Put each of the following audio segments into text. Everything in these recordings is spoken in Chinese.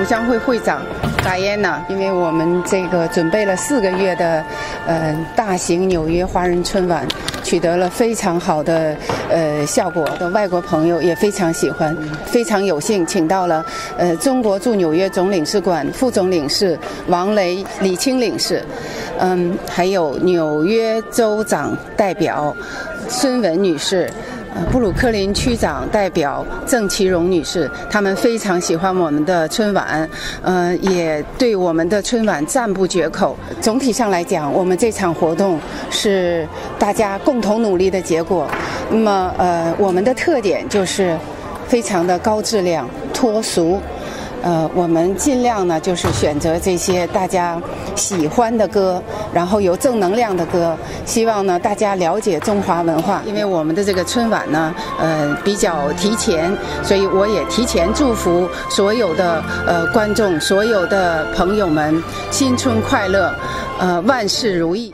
同乡会会长Diana，因为我们这个准备了4个月的大型纽约华人春晚，取得了非常好的效果，的外国朋友也非常喜欢，非常有幸请到了中国驻纽约总领事馆副总领事王雷李清领事，还有纽约州长代表孙文女士。布鲁克林区长代表郑其荣女士，他们非常喜欢我们的春晚，也对我们的春晚赞不绝口。总体上来讲，我们这场活动是大家共同努力的结果。那么，我们的特点就是非常的高质量、脱俗。我们尽量呢，就是选择这些大家喜欢的歌，然后有正能量的歌，希望呢大家了解中华文化。因为我们的这个春晚呢，比较提前，所以我也提前祝福所有的观众、所有的朋友们新春快乐，万事如意。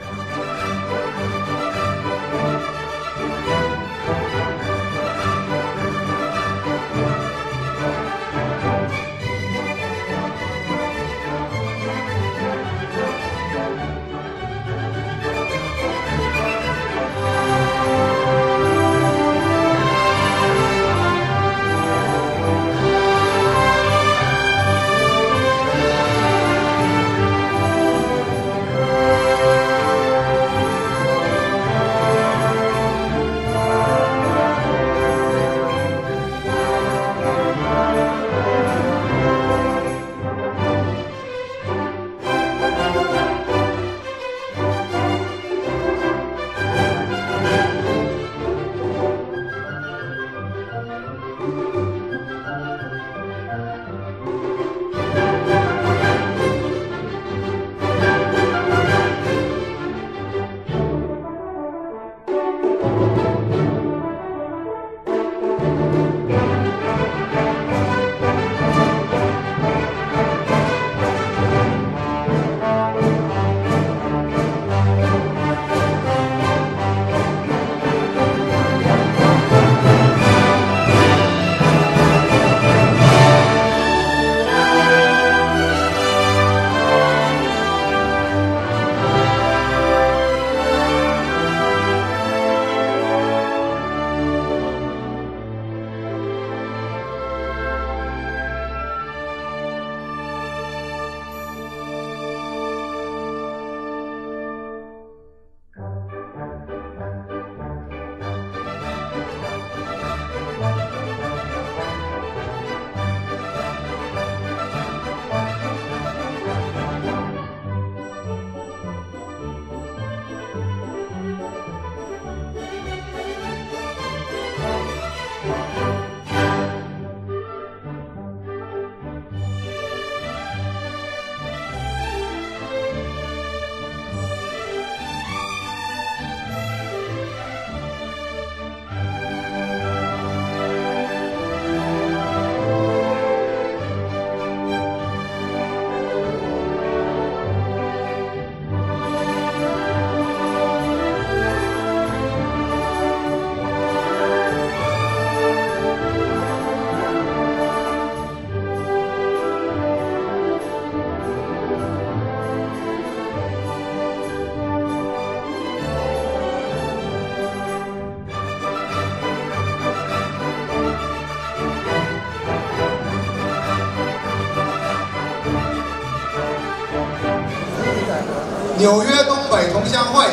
纽约东北同乡会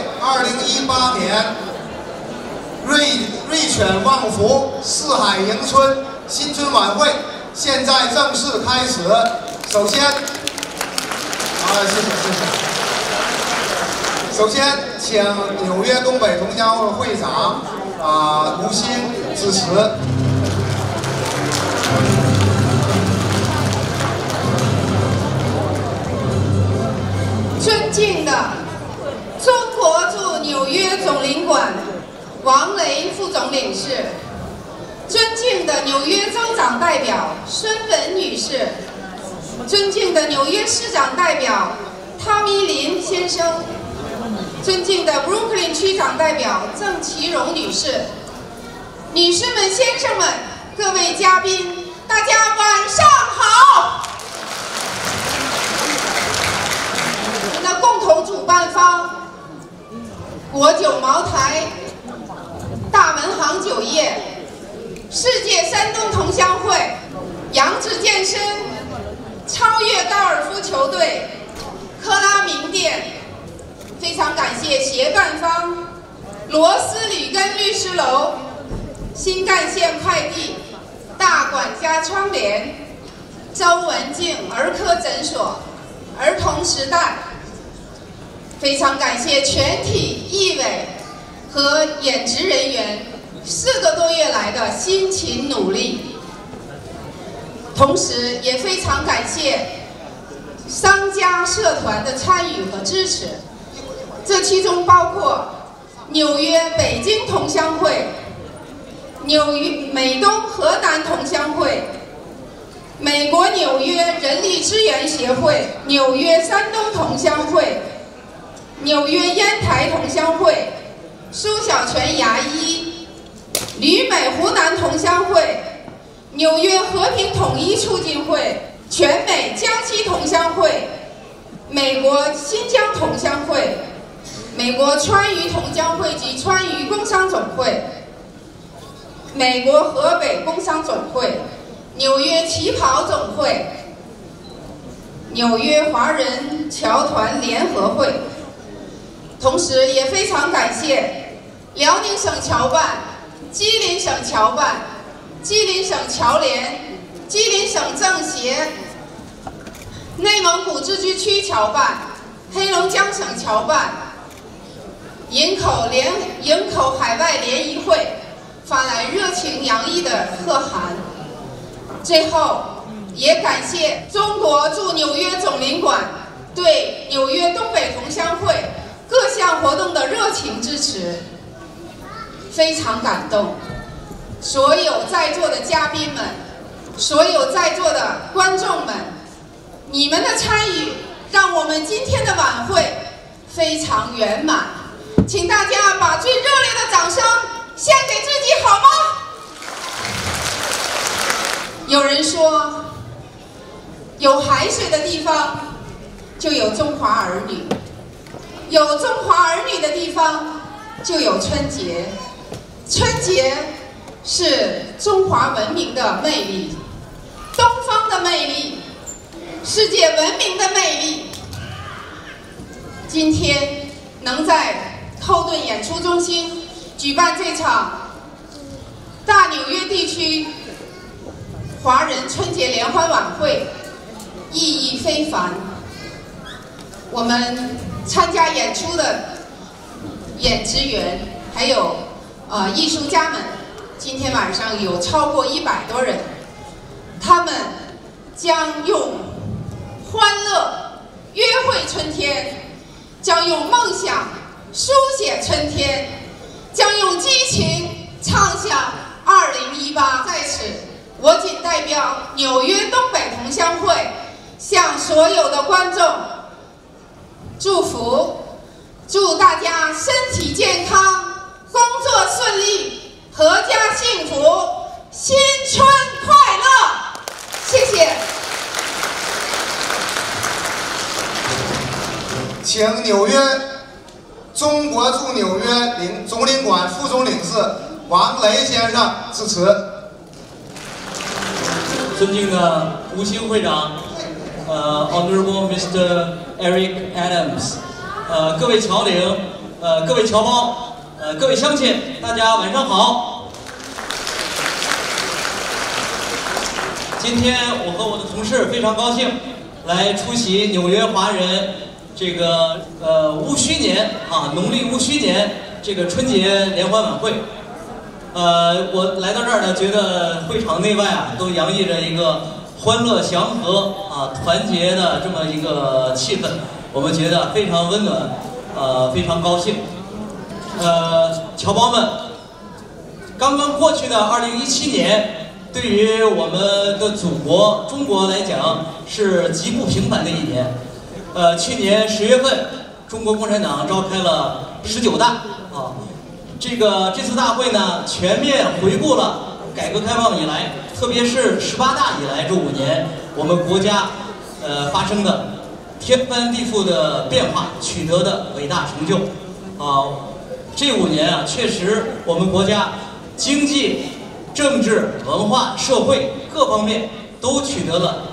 2018年瑞犬旺福四海迎春新春晚会现在正式开始。首先，谢谢。首先，请纽约东北同乡会会长吴昕致辞。 尊敬的中国驻纽约总领馆王雷副总领事，尊敬的纽约州长代表孙文女士，尊敬的纽约市长代表汤伊林先生，尊敬的布鲁克林区长代表郑其荣女士，女士们、先生们，各位嘉宾，大家晚上好！ 高尔夫球队、克拉明店，非常感谢协办方罗斯里根律师楼、新干线快递、大管家窗帘、周文静儿科诊所、儿童时代。非常感谢全体艺委和演职人员4个多月来的辛勤努力，同时也非常感谢商家社团的参与和支持，这其中包括纽约北京同乡会、纽约美东河南同乡会、美国纽约人力资源协会、纽约山东同乡会、纽约烟台同乡会、苏小泉牙医、旅美湖南同乡会、纽约和平统一促进会、全美江西同乡会、美国新疆同乡会、美国川渝同乡会及川渝工商总会、美国河北工商总会、纽约旗袍总会、纽约华人侨团联合会。同时也非常感谢辽宁省侨办、吉林省侨办、吉林省侨联、吉林省政协、内蒙古自治区侨办、黑龙江省侨办、营口海外联谊会发来热情洋溢的贺函。最后，也感谢中国驻纽约总领馆对纽约东北同乡会各项活动的热情支持，非常感动。所有在座的嘉宾们，所有在座的观众们，你们的参与让我们今天的晚会非常圆满。请大家把最热烈的掌声献给自己，好吗？有人说，有海水的地方就有中华儿女。有中华儿女的地方，就有春节。春节是中华文明的魅力，东方的魅力，世界文明的魅力。今天能在后盾演出中心举办这场大纽约地区华人春节联欢晚会，意义非凡。我们参加演出的演职员还有艺术家们，今天晚上有超过100多人，他们将用欢乐约会春天，将用梦想书写春天，将用激情唱响2018。在此，我谨代表纽约东北同乡会向所有的观众祝福，祝大家身体健康，工作顺利，阖家幸福，新春快乐！谢谢。 请纽约中国驻纽约总领馆副总领事王雷先生致辞。 尊敬的吴兴会长，Honorable Mr. Eric Adams， 各位侨领，各位侨胞，各位乡亲，大家晚上好。今天我和我的同事非常高兴来出席纽约华人这个戊戌年农历戊戌年这个春节联欢晚会。我来到这儿呢，觉得会场内外都洋溢着一个欢乐祥和团结的这么一个气氛，我们觉得非常温暖，非常高兴。侨胞们，刚刚过去的2017年，对于我们的祖国中国来讲是极不平凡的一年。去年10月份，中国共产党召开了19大这次大会呢，全面回顾了改革开放以来，特别是18大以来这5年，我们国家发生的天翻地覆的变化，取得的伟大成就这5年确实我们国家经济、政治、文化、社会各方面都取得了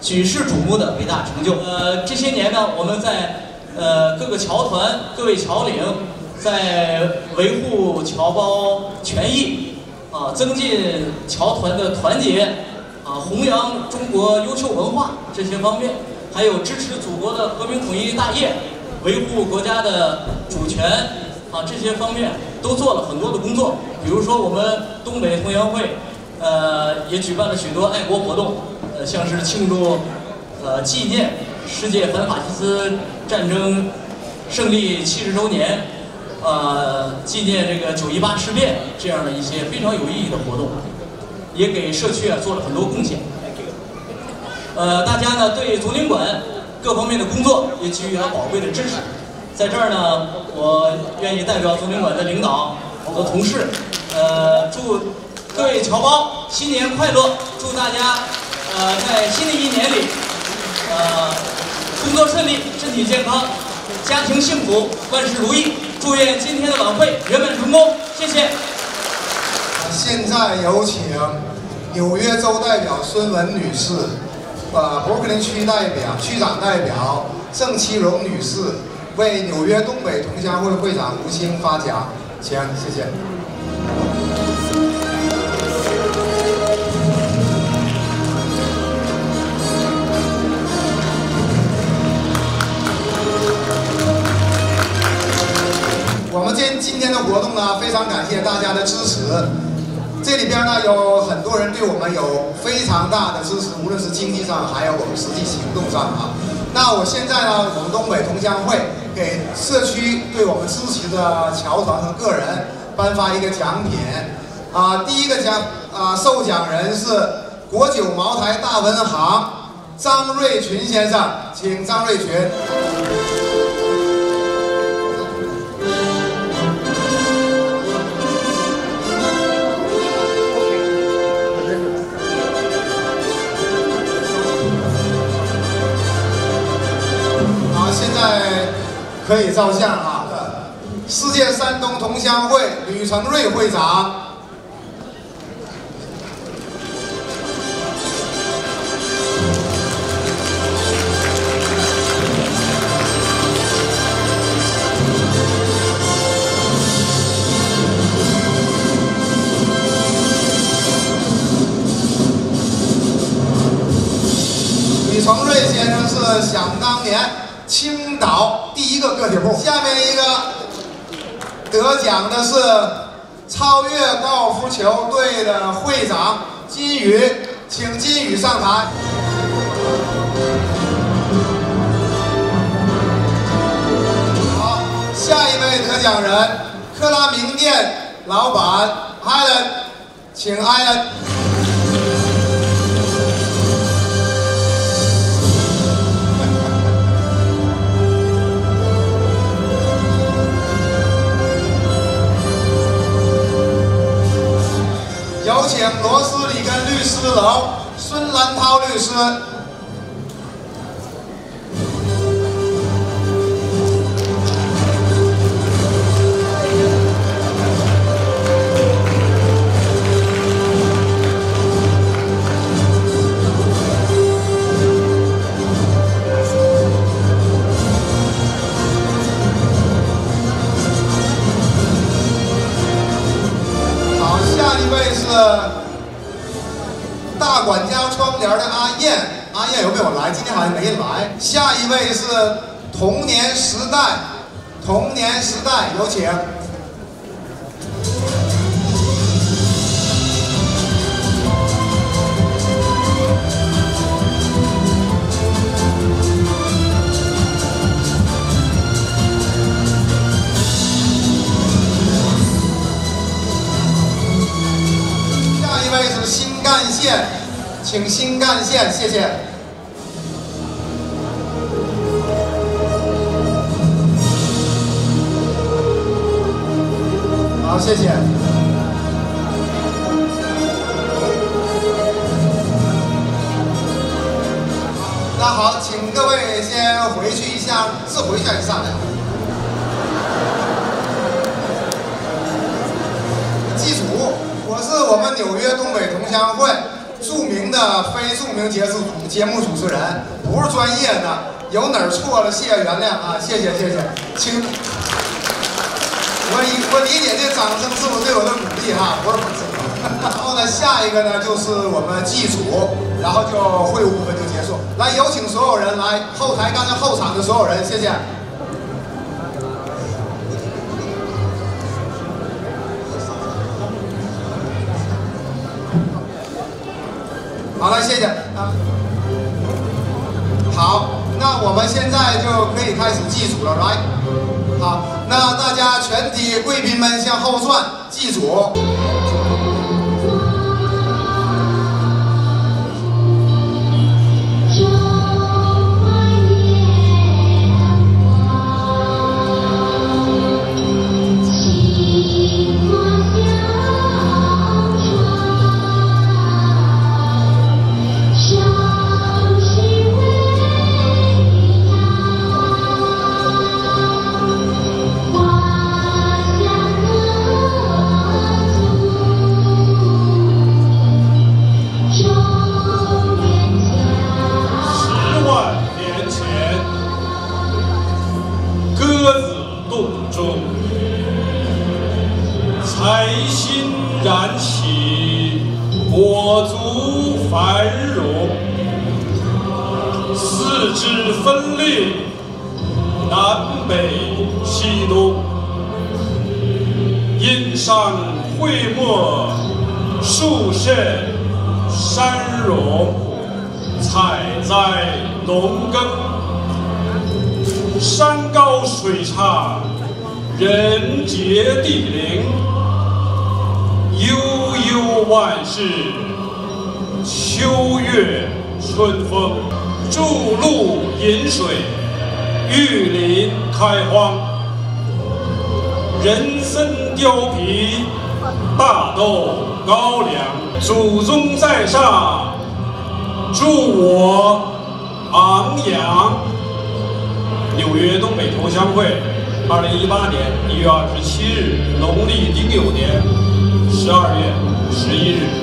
举世瞩目的伟大成就。这些年呢，我们在各个侨团、各位侨领，在维护侨胞权益增进侨团的团结弘扬中国优秀文化这些方面，还有支持祖国的和平统一大业，维护国家的主权这些方面都做了很多的工作。比如说我们东北同乡会也举办了许多爱国活动，像是庆祝纪念世界反法西斯战争胜利70周年，纪念这个9·18事变这样的一些非常有意义的活动，也给社区做了很多贡献。大家呢对总领馆各方面的工作也给予了宝贵的支持。在这儿呢，我愿意代表总领馆的领导和同事，祝各位侨胞新年快乐！祝大家在新的一年里，工作顺利，身体健康，家庭幸福，万事如意。祝愿今天的晚会圆满成功，谢谢。 现在有请纽约州代表孙文女士，伯克林区区长代表郑其荣女士为纽约东北同乡会会长吴清发奖，请，谢谢。我们今天的活动呢，非常感谢大家的支持。这里边呢有很多人对我们有非常大的支持，无论是经济上，还有我们实际行动上那我现在呢，我们东北同乡会给社区对我们支持的侨团和个人颁发一个奖品第一个受奖人是国酒茅台大文行张瑞群先生，请张瑞群。现在可以照相世界山东同乡会吕成瑞会长，吕成瑞先生是想当年青岛第一个个体户。下面一个得奖的是超越高尔夫球队的会长金宇，请金宇上台。好，下一位得奖人克拉名店老板艾伦，请艾伦。有请罗斯里根律师楼孙兰涛律师。好，下一位是大管家窗帘的阿燕，阿燕有没有来？今天好像没来。下一位是童年时代，童年时代有请。下一位是新干线，请新干线，谢谢。好，谢谢。那好，请各位先回去一下，是回去还是上来？记住，我是我们纽约东北同乡会驻著名的非著名节目主持人，不是专业的，有哪儿错了，谢谢原谅啊，谢谢，请。我理解这掌声是不是对我的鼓励哈，不是本身。然后呢，下一个呢就是我们祭祖，然后就会务部分就结束。来，有请所有人来后台，刚才后场的所有人，谢谢。好了，谢谢啊。好，那我们现在就可以开始祭祖了，来。好，那大家全体贵宾们向后转，祭祖。 财星燃起，国足繁荣；四肢分裂，南北西东。阴山会墨，树盛山荣，采摘农耕。山高水长，人杰地灵。悠悠万事，秋月春风。注入饮水，玉林开荒。人参貂皮，大豆高粱。祖宗在上，祝我昂扬。纽约东北同乡会，2018年1月27日，农历丁酉年12月11日。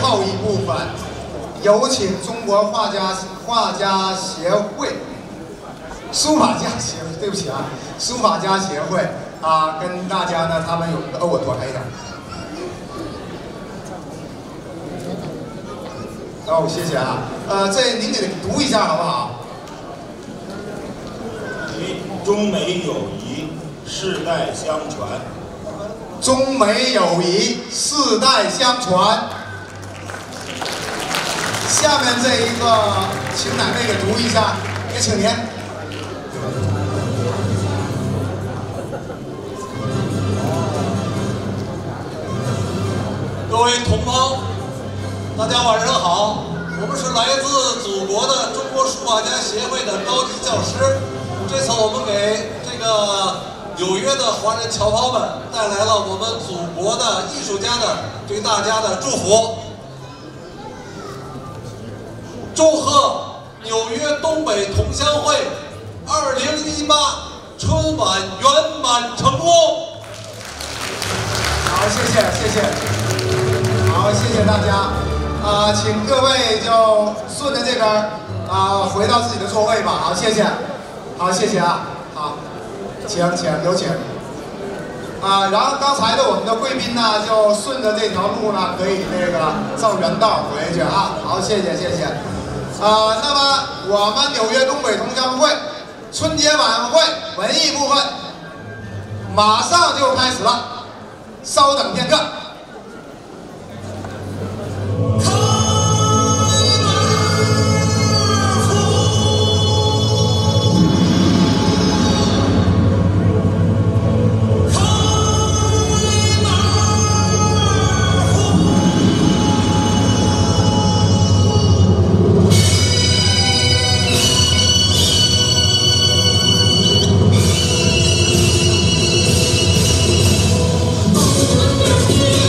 后一部分，有请中国画家协会、书法家协会，对不起啊，书法家协会啊，跟大家呢，他们有一个我躲开一点。哦，谢谢啊。这您给读一下好不好？ 中美友谊世代相传。 中美友谊世代相传。下面这一个，请哪位给读一下？也请您。 各位同胞，大家晚上好。我们是来自祖国的中国书法家协会的高级教师。这次我们给这个纽约的华人侨胞们带来了我们祖国的艺术家的对大家的祝福。祝贺纽约东北同乡会2018春晚圆满成功。 好，谢谢，谢谢。好，谢谢大家。请各位就顺着这边回到自己的座位吧。好，谢谢。好，谢谢啊。好，请有请。然后刚才的我们的贵宾呢，就顺着这条路呢，可以那个照原道回去啊。好，谢谢谢谢。那么我们纽约东北同乡会春节晚会文艺部分马上就开始了，稍等片刻。 Yeah.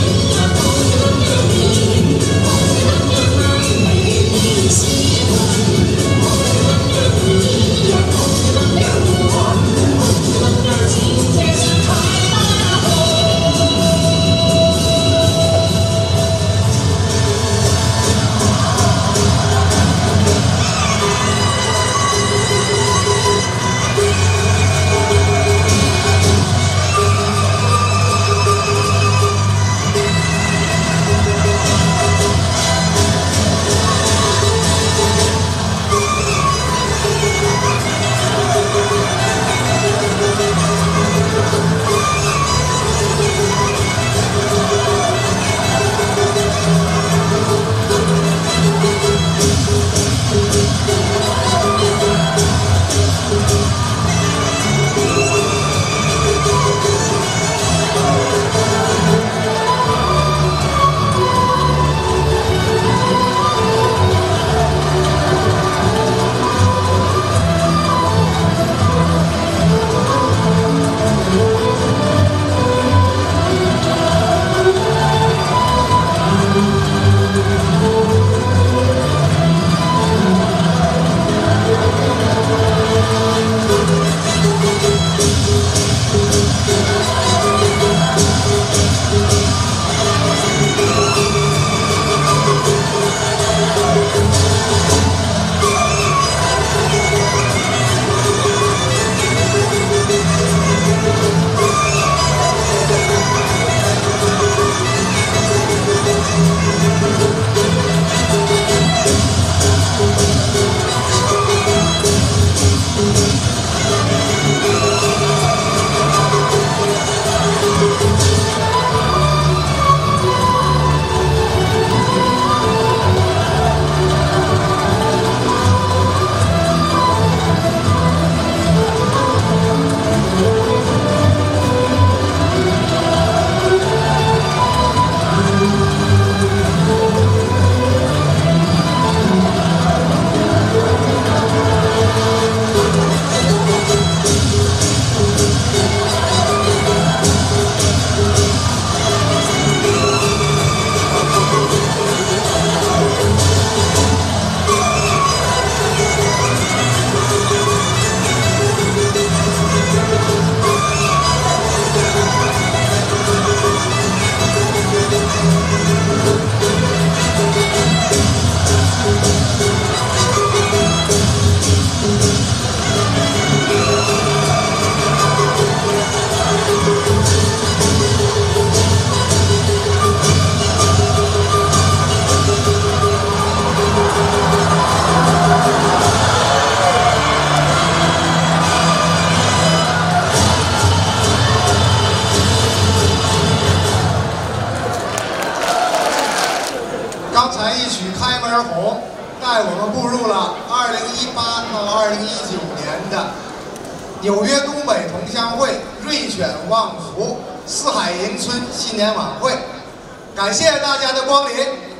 刚才一曲《开门红》，带我们步入了2018到2019年的纽约东北同乡会瑞犬旺福四海迎春新年晚会。感谢大家的光临。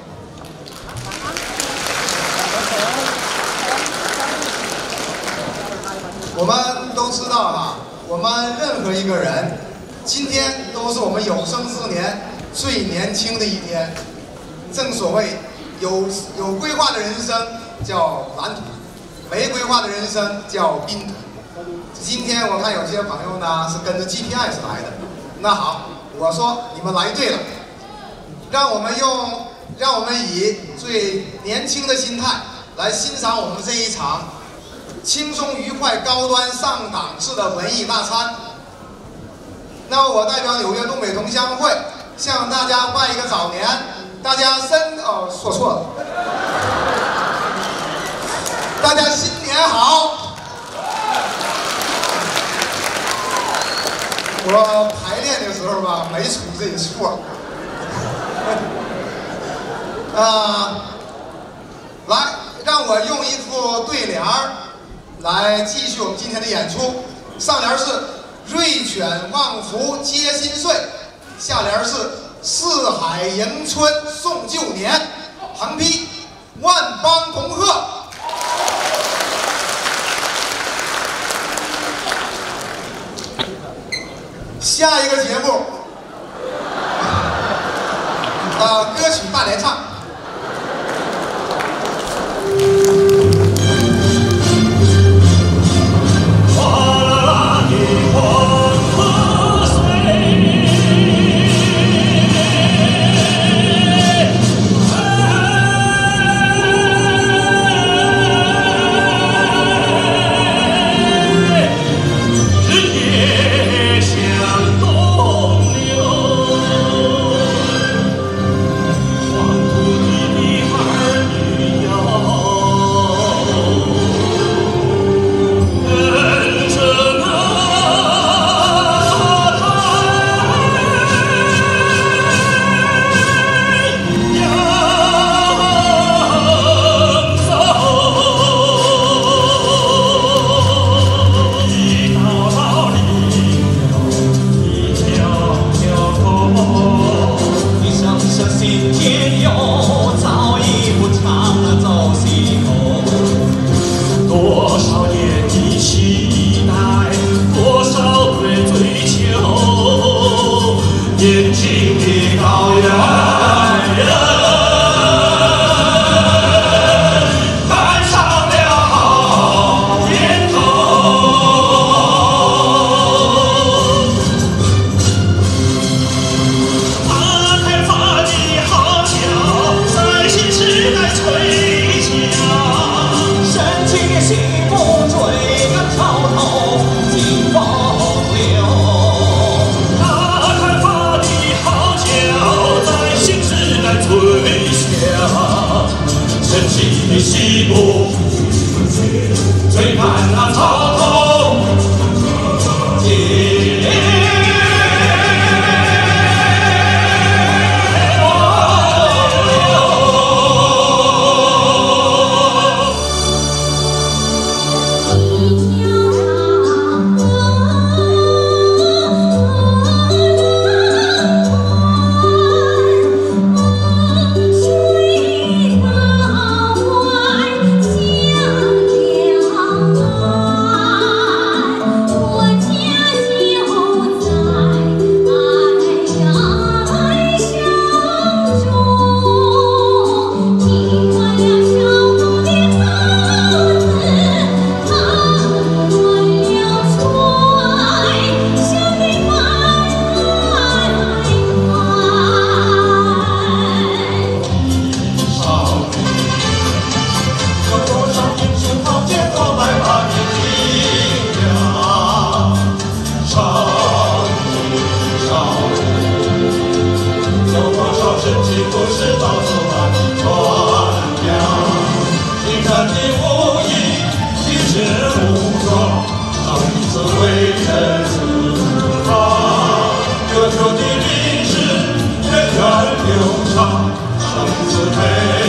我们都知道哈，我们任何一个人，今天都是我们有生之年最年轻的一天。正所谓有规划的人生叫蓝图，没规划的人生叫冰图。今天我看有些朋友呢是跟着 GPS 来的，那好，我说你们来对了，让我们以最年轻的心态来欣赏我们这一场轻松愉快、高端上档次的文艺大餐。那么我代表纽约东北同乡会向大家拜一个早年，大家说错了，大家新年好。我排练的时候吧，没出这个错。来，让我用一副对联儿来继续我们今天的演出。上联是瑞犬旺福接新岁，下联是四海迎春送旧年，横批万邦同贺。下一个节目，歌曲大联唱。 西部追赶那草头流长，生死悲。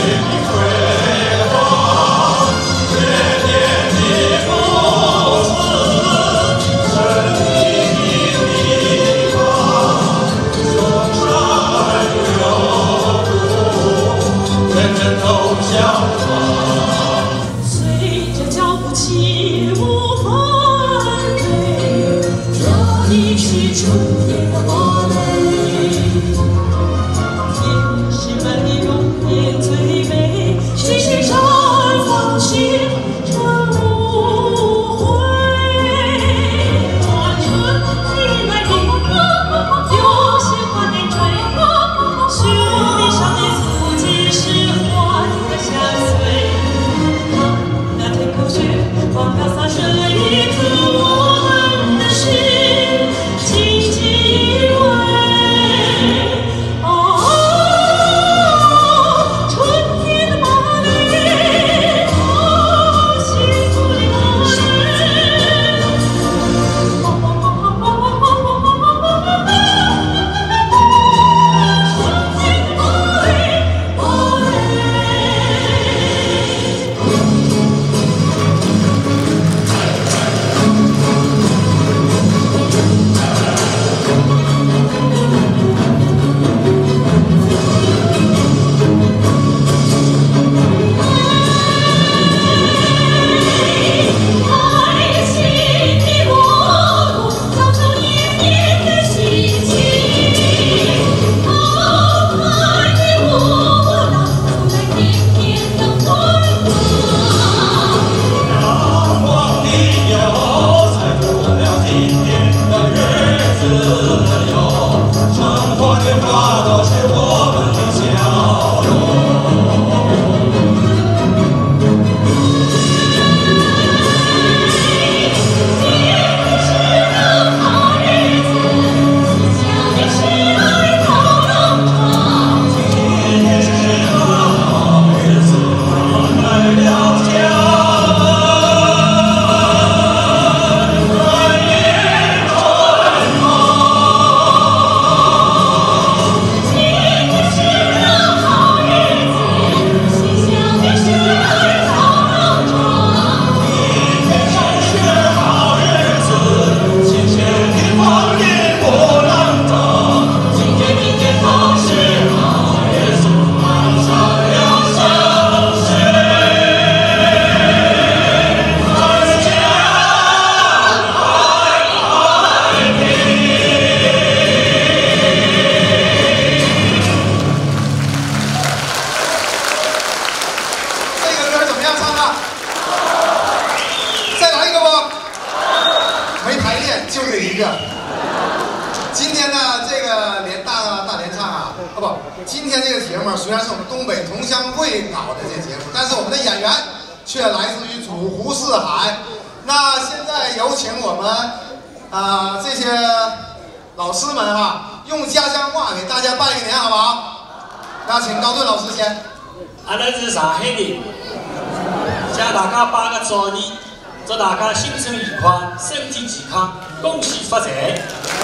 目虽然是我们东北同乡会搞的这节目，但是我们的演员却来自于五湖四海。那现在有请我们这些老师们哈，用家乡话给大家拜个年，好不好？那请高顿老师先。 阿拉是上海人，向大家拜个早年，祝大家新春愉快，身体健康，恭喜发财。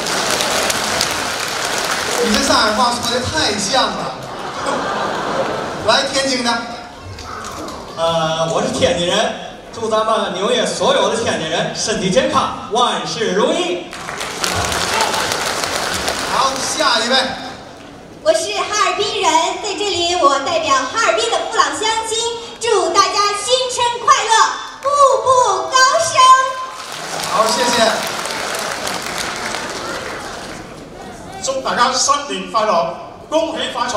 你这上海话说的太像了。来，天津的。 我是天津人，祝咱们纽约所有的天津人身体健康，万事如意。 好，下一位。 我是哈尔滨人，在这里我代表哈尔滨的父老乡亲，祝大家新春快乐，步步高升。 好，谢谢。 祝大家新年快乐，恭喜发财。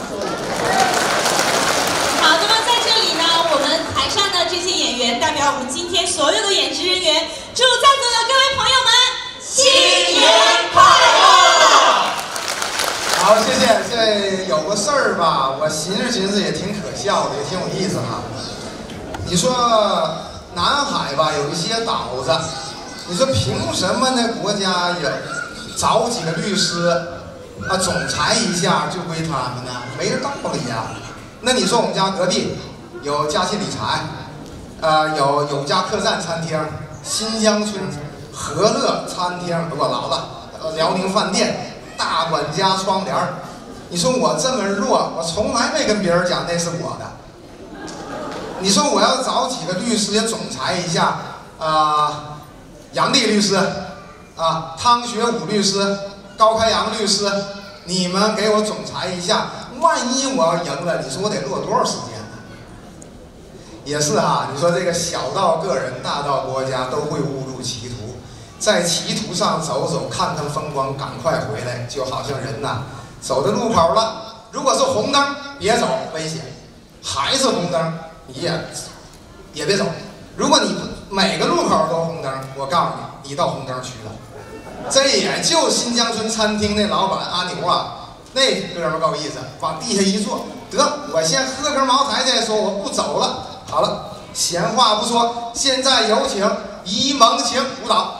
好，那么在这里呢，我们台上的这些演员代表我们今天所有的演职人员，祝在座的各位朋友们新年快乐。 好，谢谢。这有个事儿吧，我寻思也挺可笑的，也挺有意思哈。你说南海吧，有一些岛子，你说凭什么呢？国家有找几个律师总裁一下就归他们呢？没这道理呀。那你说我们家隔壁有嘉信理财，有永嘉客栈餐厅、新疆村和乐餐厅，我老了，辽宁饭店。大管家窗帘，你说我这么弱，我从来没跟别人讲那是我的。你说我要找几个律师也总裁一下，杨丽律师，汤学武律师，高开阳律师，你们给我总裁一下，万一我要赢了，你说我得落多少时间呢？也是哈，你说这个小到个人，大到国家，都会误入歧途。在歧途上走走，看看风光，赶快回来，就好像人呐，走到路口了，如果是红灯，别走，危险；还是红灯，你也别走。如果你每个路口都红灯，我告诉你，你到红灯区了。这也就新疆村餐厅那老板阿牛啊，那哥们儿够意思，往地下一坐，得，我先喝根茅台再说，我不走了。好了，闲话不说，现在有请沂蒙情舞蹈。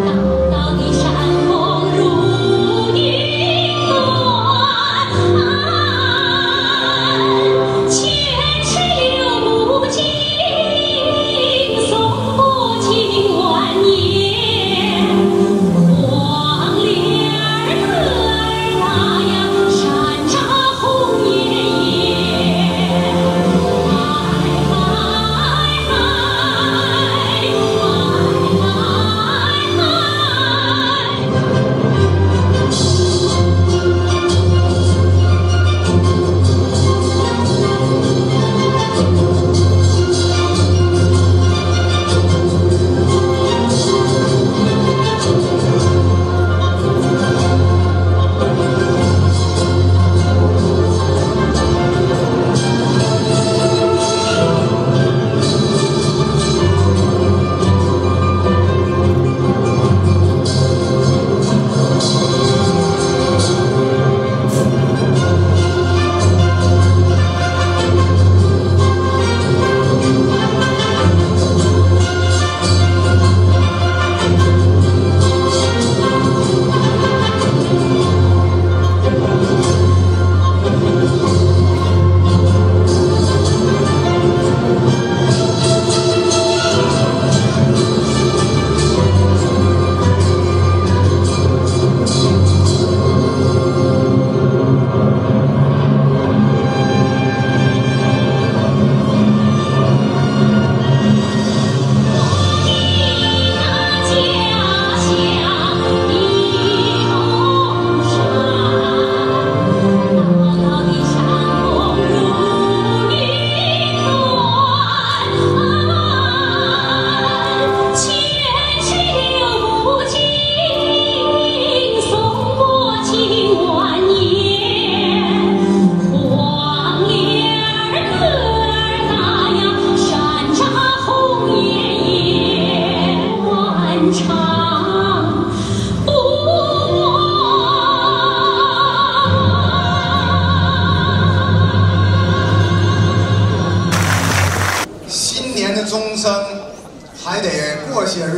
啊。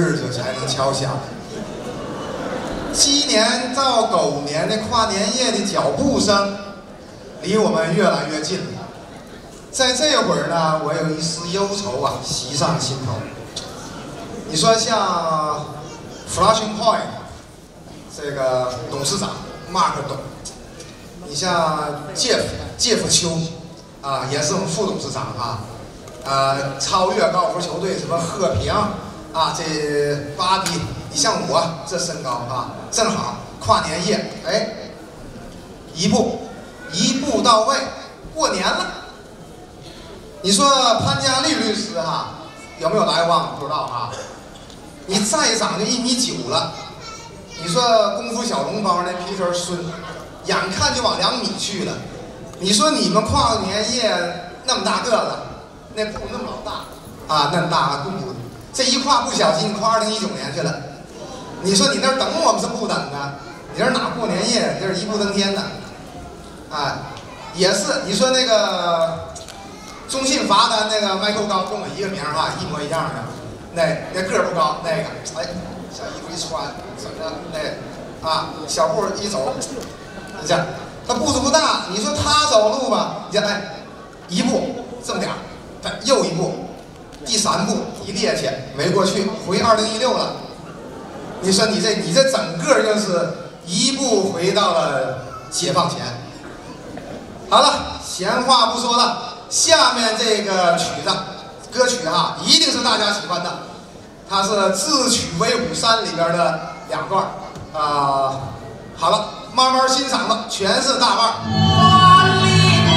日子才能敲响。鸡年到狗年的跨年夜的脚步声，离我们越来越近了。在这会儿呢，我有一丝忧愁啊袭上心头。你说像 Flushing Point 这个董事长 Mark 董，你像介夫丘啊，也是我们副董事长啊，超越高尔夫球队什么贺平啊，这巴比，你像我这身高啊，正好跨年夜，哎，一步到位，过年了。你说潘嘉丽律师哈，有没有来往不知道哈？你再长就1.9米了，你说功夫小笼包那皮头孙，眼看就往2米去了。你说你们跨年夜那么大个子，那步那么老大啊，那么大步，这一跨不小心跨2019年去了。你说你那等我们是不等啊？你这哪过年夜？这是一步登天呢。啊，也是你说那个中信罚单那个迈克高跟我一个名啊，一模一样的。那个儿不高，那个哎，小衣服一穿，怎么着？那啊，小步一走，你这他步子不大，你说他走路吧，你这哎，一步这么点儿，又一步，第3步一趔趄没过去，回2016了。你说你这整个就是一步回到了解放前。好了，闲话不说了，下面这个歌曲哈，一定是大家喜欢的，它是《智取威虎山》里边的2段好了，慢慢欣赏吧，全是大腕儿。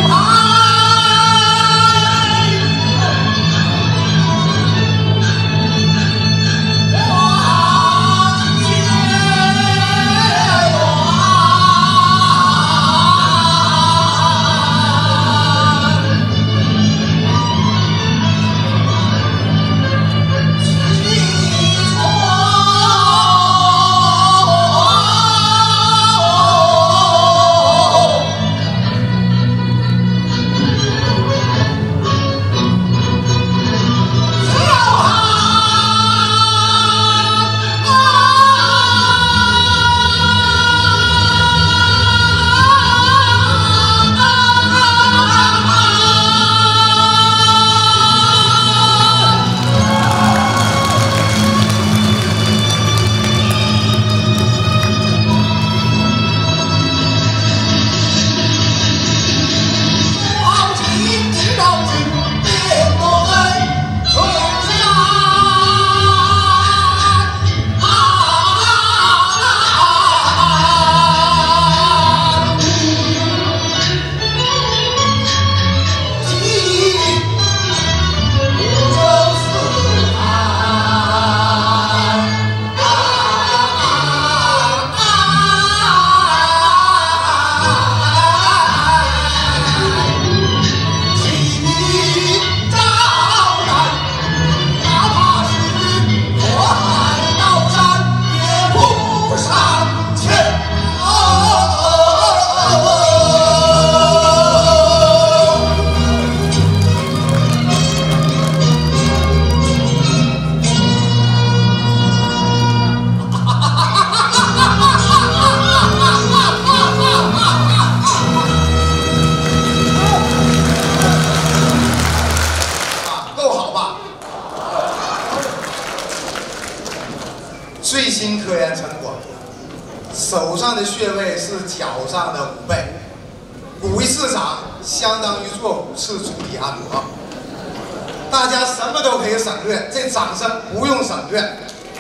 最新科研成果，手上的穴位是脚上的5倍，鼓一次掌相当于做5次足底按摩。大家什么都可以省略，这掌声不用省略。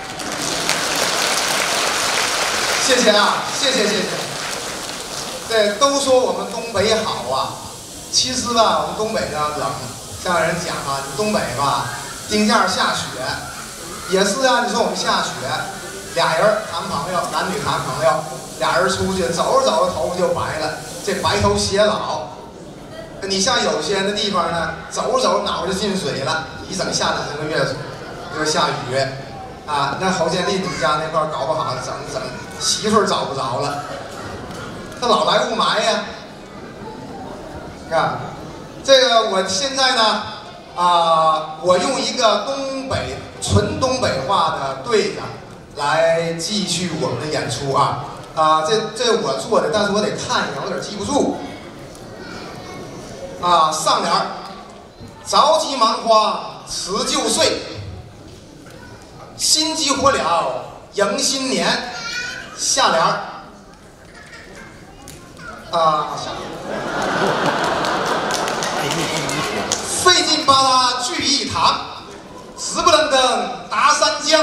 谢谢啊，谢谢。这都说我们东北好啊，其实吧，我们东北呢冷，像人讲啊，你东北吧，丁架下雪，也是啊。你说我们下雪，俩人谈朋友，男女谈朋友，俩人出去走着走着头发就白了，这白头偕老。你像有些的地方呢，走着走着脑就进水了，一整下2个月就下雨啊。那侯建立你们家那块搞不好整媳妇找不着了，他老来雾霾呀。啊，这个我现在呢我用一个纯东北话的对子来继续我们的演出啊。这我做的，但是我得看一眼，我有点记不住。上联儿，着急忙慌辞旧岁，心急火燎迎新年。下联儿，费劲巴拉聚一堂，直不愣登达三江，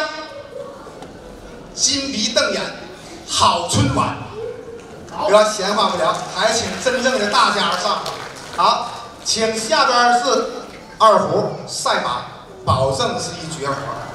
金鼻瞪眼好春晚。这闲话不聊，还请真正的大家上场。好，请下边是二胡赛马，保证是一绝活。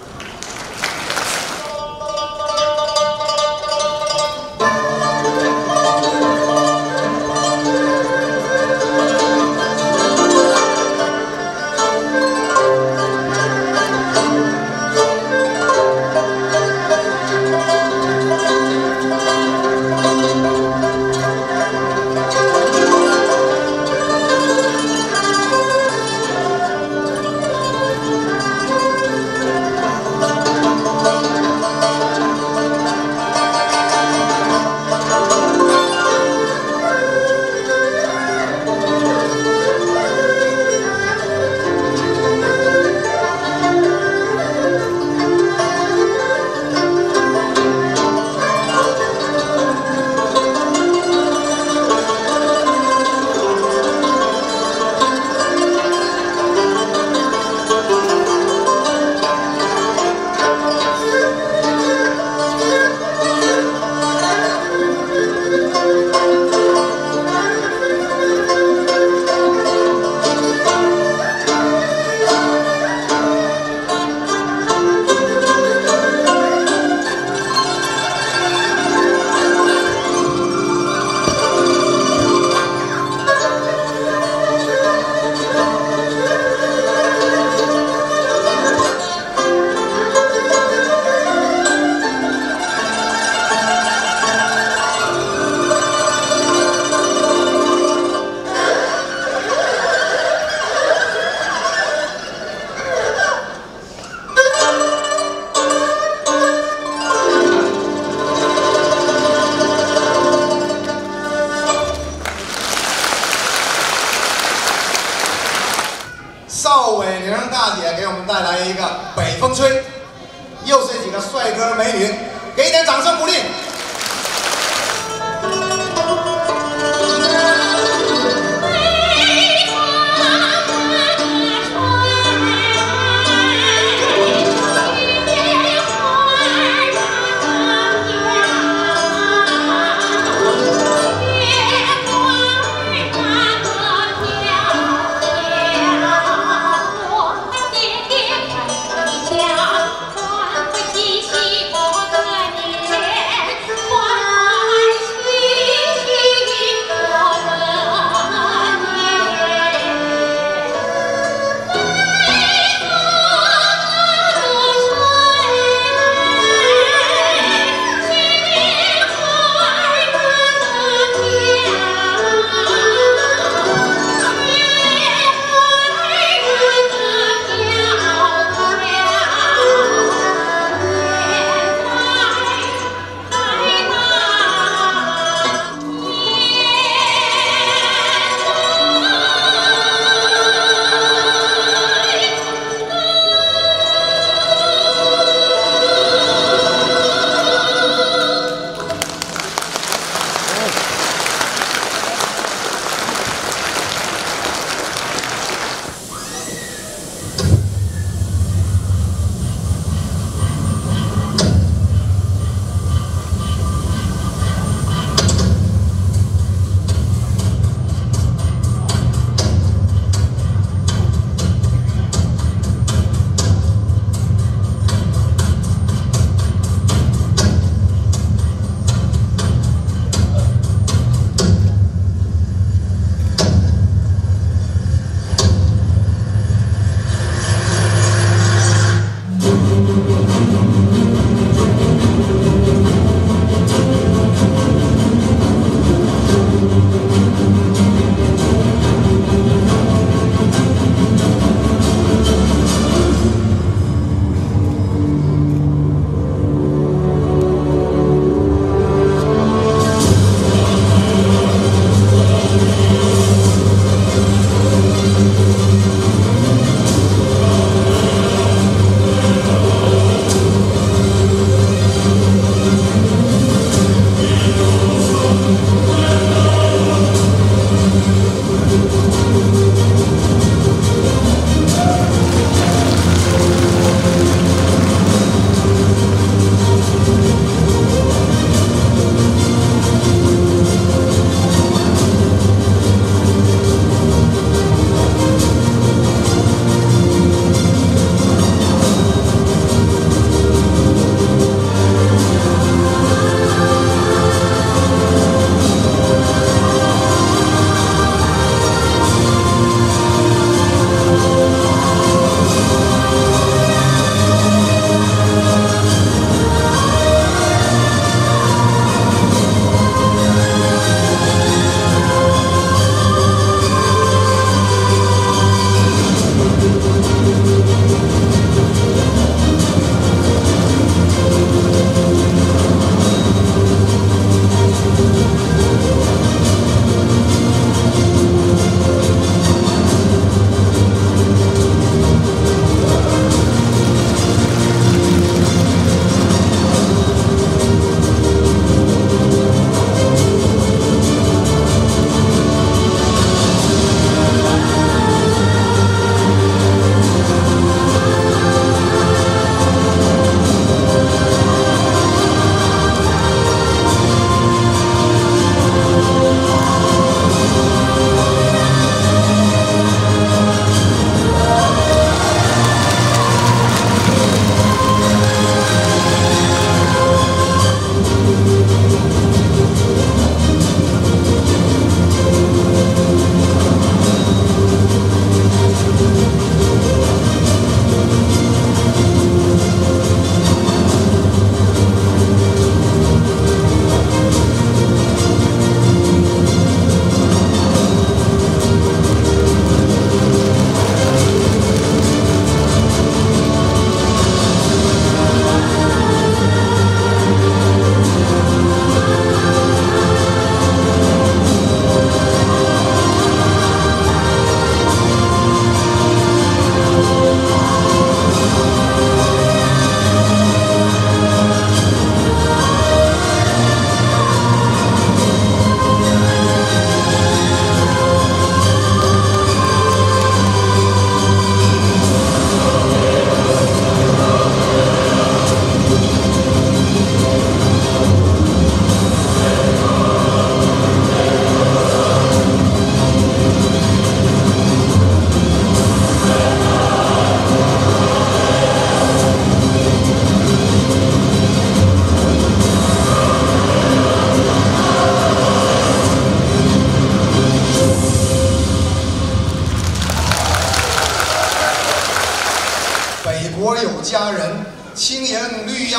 邵伟玲大姐给我们带来一个《北风吹》，又是几个帅哥美女，给点掌声鼓励。 喜喜我的年。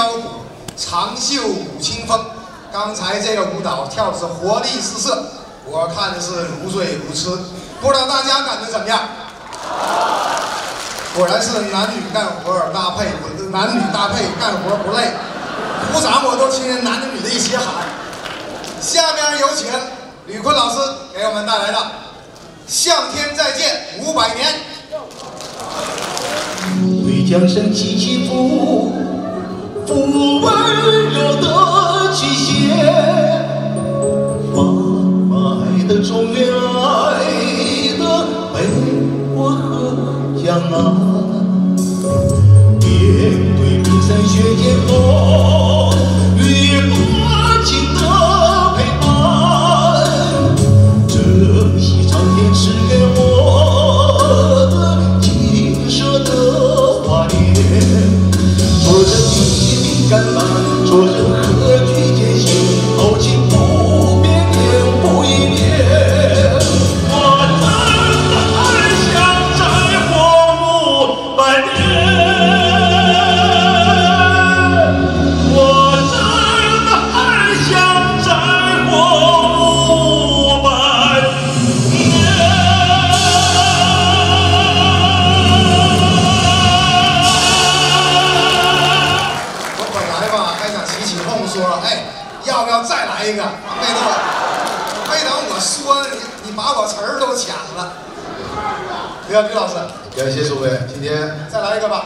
腰鼓，长袖舞清风。刚才这个舞蹈跳的是活力四射，我看的是如醉如痴。不知道大家感觉怎么样？果然是男女干活搭配，男女搭配干活不累。鼓掌我都听见男的女的一起喊。下面有请吕坤老师给我们带来的《向天再见500年》。 对江声起起伏，伏温柔的曲线，发白的中原爱的北我和江南，面对冰山雪剑锋，与多情的陪伴，这戏长天赐给我的金色的华年，做人一命甘蓝，做人何惧艰辛，豪情不变，年复一年。我真的很想再活500年，我真的很想再活500年。 我本来吧还想起哄说，哎，要不要再来一个？没等我说，你把我词儿都抢了。吕老师， 感谢诸位，今天再来一个吧。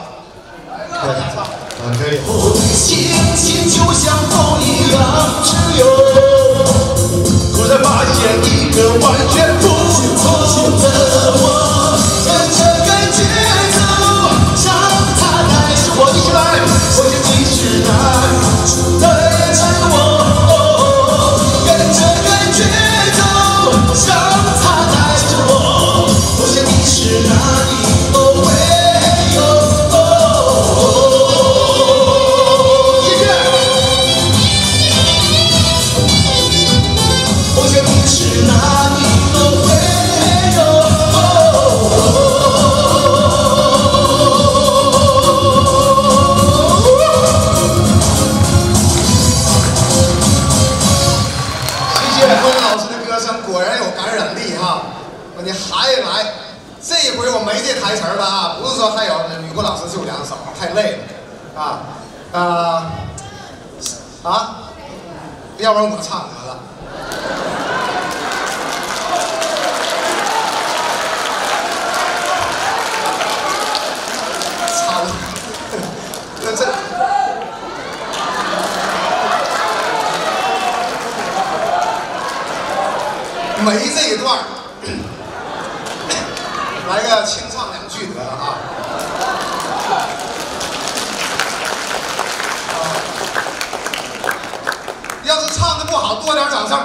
可以。 星星就像风一样自由，突然发现一个完全不同的我，跟着感觉走，让它带着我一起来，我想你是那带着我，跟着感觉走，让它带着我，我想你是哪里？ 你还来，这回我没这台词了啊！不是说还有吕坤老师就2首，太累了要不然我唱得了。操！这没这一段。来个清唱2句得了啊！要是唱的不好，多点掌声。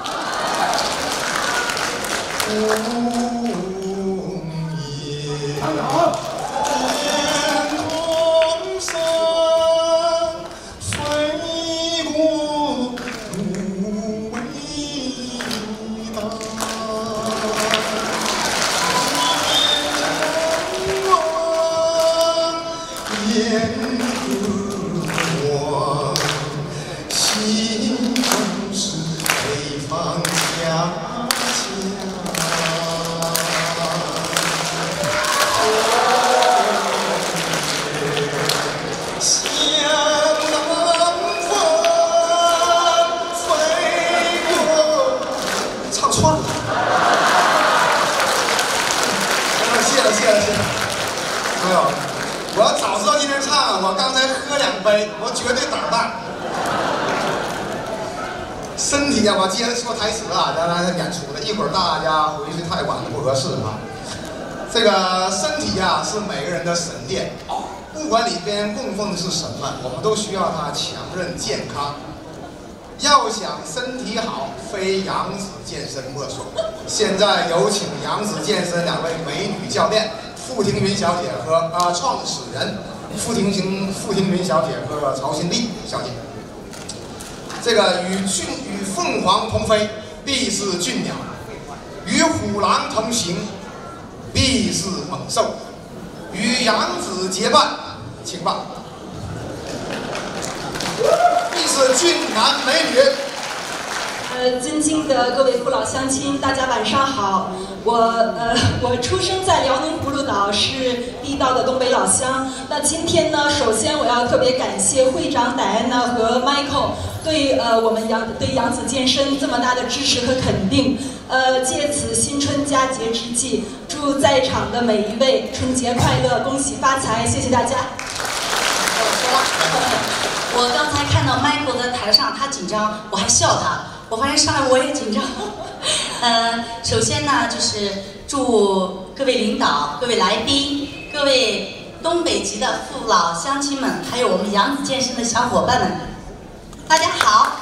我要早知道今天唱，我刚才喝2杯，我绝对胆大。身体啊，我接着说台词啊，咱演出的，一会儿大家回去太晚了不合适啊。这个身体啊是每个人的神殿，不管里边供奉的是什么，我们都需要它强韧健康。要想身体好，非杨子健身莫属。现在有请杨子健身2位美女教练。傅庭云小姐和创始人傅庭云小姐和曹新丽小姐，这个与凤凰同飞，必是俊鸟；与虎狼同行，必是猛兽；与杨子结伴，请吧。 俊男美女。 尊敬的各位父老乡亲，大家晚上好。我出生在辽宁葫芦岛，是地道的东北老乡。那今天呢，首先我要特别感谢会长戴安娜和 Michael 对我们扬子健身这么大的支持和肯定。借此新春佳节之际，祝在场的每一位春节快乐，恭喜发财，谢谢大家。 我刚才看到 Michael 在台上，他紧张，我还笑他。我发现上来我也紧张。首先呢，就是祝各位领导、各位来宾、各位东北籍的父老乡亲们，还有我们扬子健身的小伙伴们，大家好。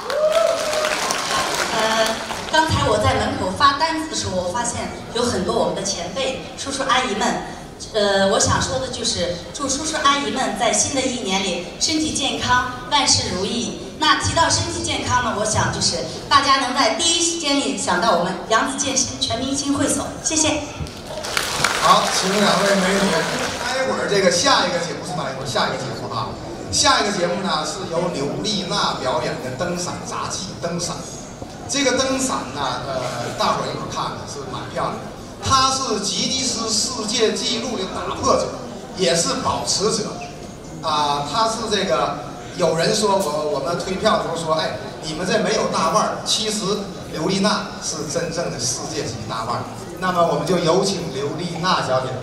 刚才我在门口发单子的时候，我发现有很多我们的前辈、叔叔阿姨们。我想说的就是祝叔叔阿姨们在新的一年里身体健康，万事如意。那提到身体健康呢，我想就是大家能在第一时间里想到我们扬子健身全明星会所，谢谢。 好，请两位美女。待会儿这个下一个节目是哪一会儿？下一个节目啊，下一个节目呢是由刘丽娜表演的登伞杂技登伞。这个登伞呢，大伙儿一会儿看的是蛮漂亮的。他是吉尼斯世界纪录的打破者，也是保持者。他是这个。有人说我们推票的时候说，哎，你们这没有大腕儿。其实刘丽娜是真正的世界级大腕儿。那么我们就有请刘丽娜小姐。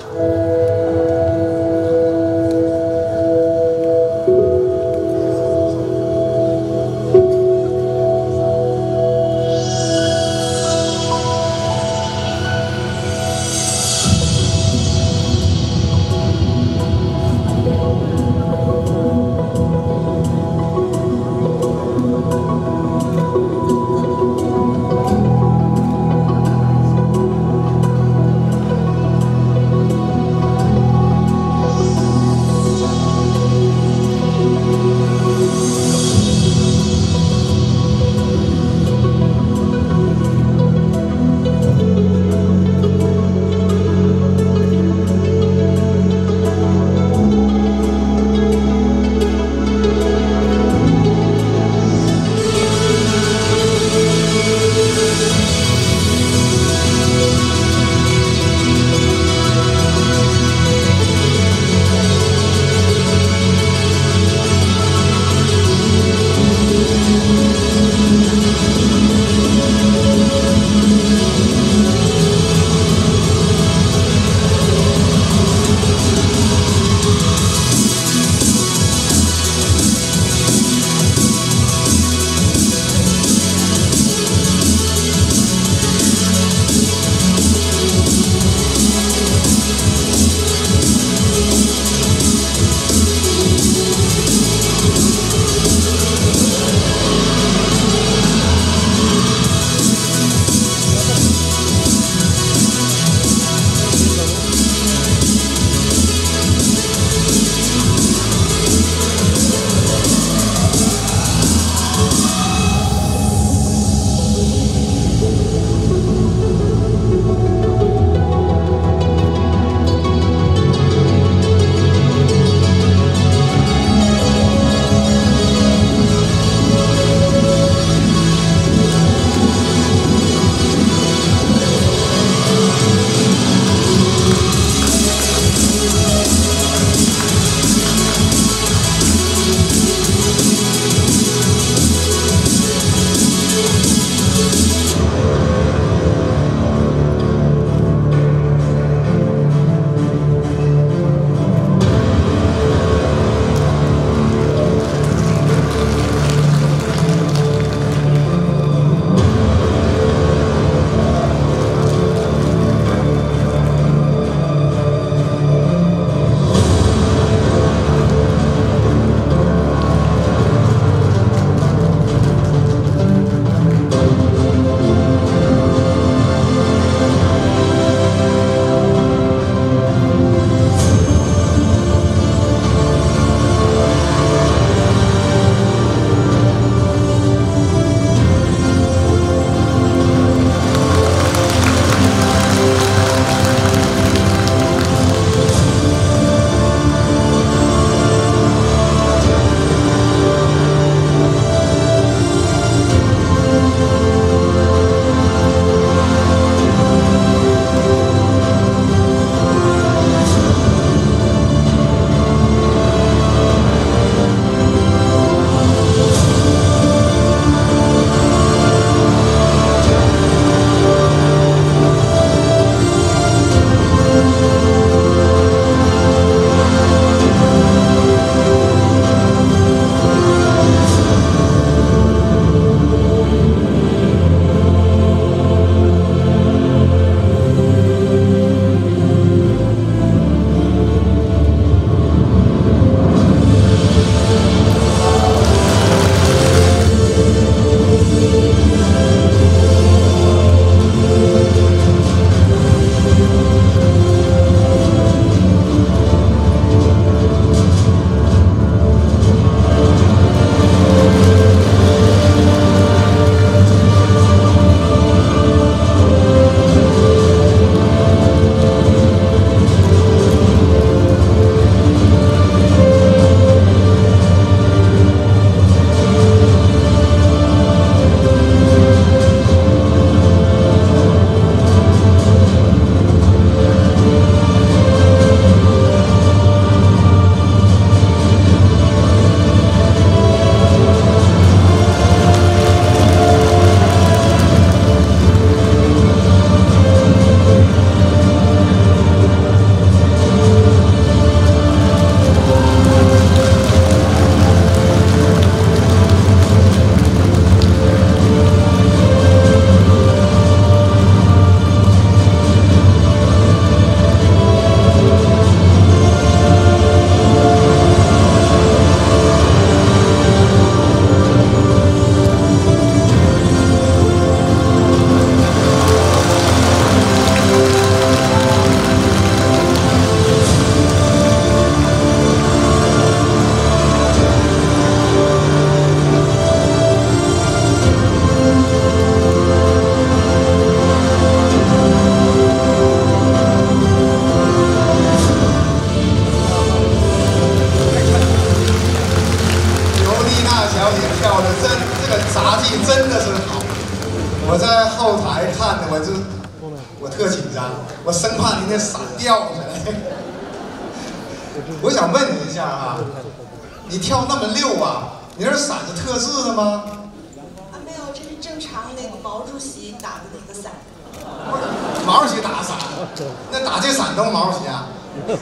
跳的这个杂技真的是好。我在后台看的，我特紧张，我生怕您那伞掉下来。我想问你一下啊，你跳那么溜啊，你这伞是特制的吗？ 啊，没有，这是正常那个毛主席打的那个伞。 毛主席打伞，那打这伞都毛主席啊？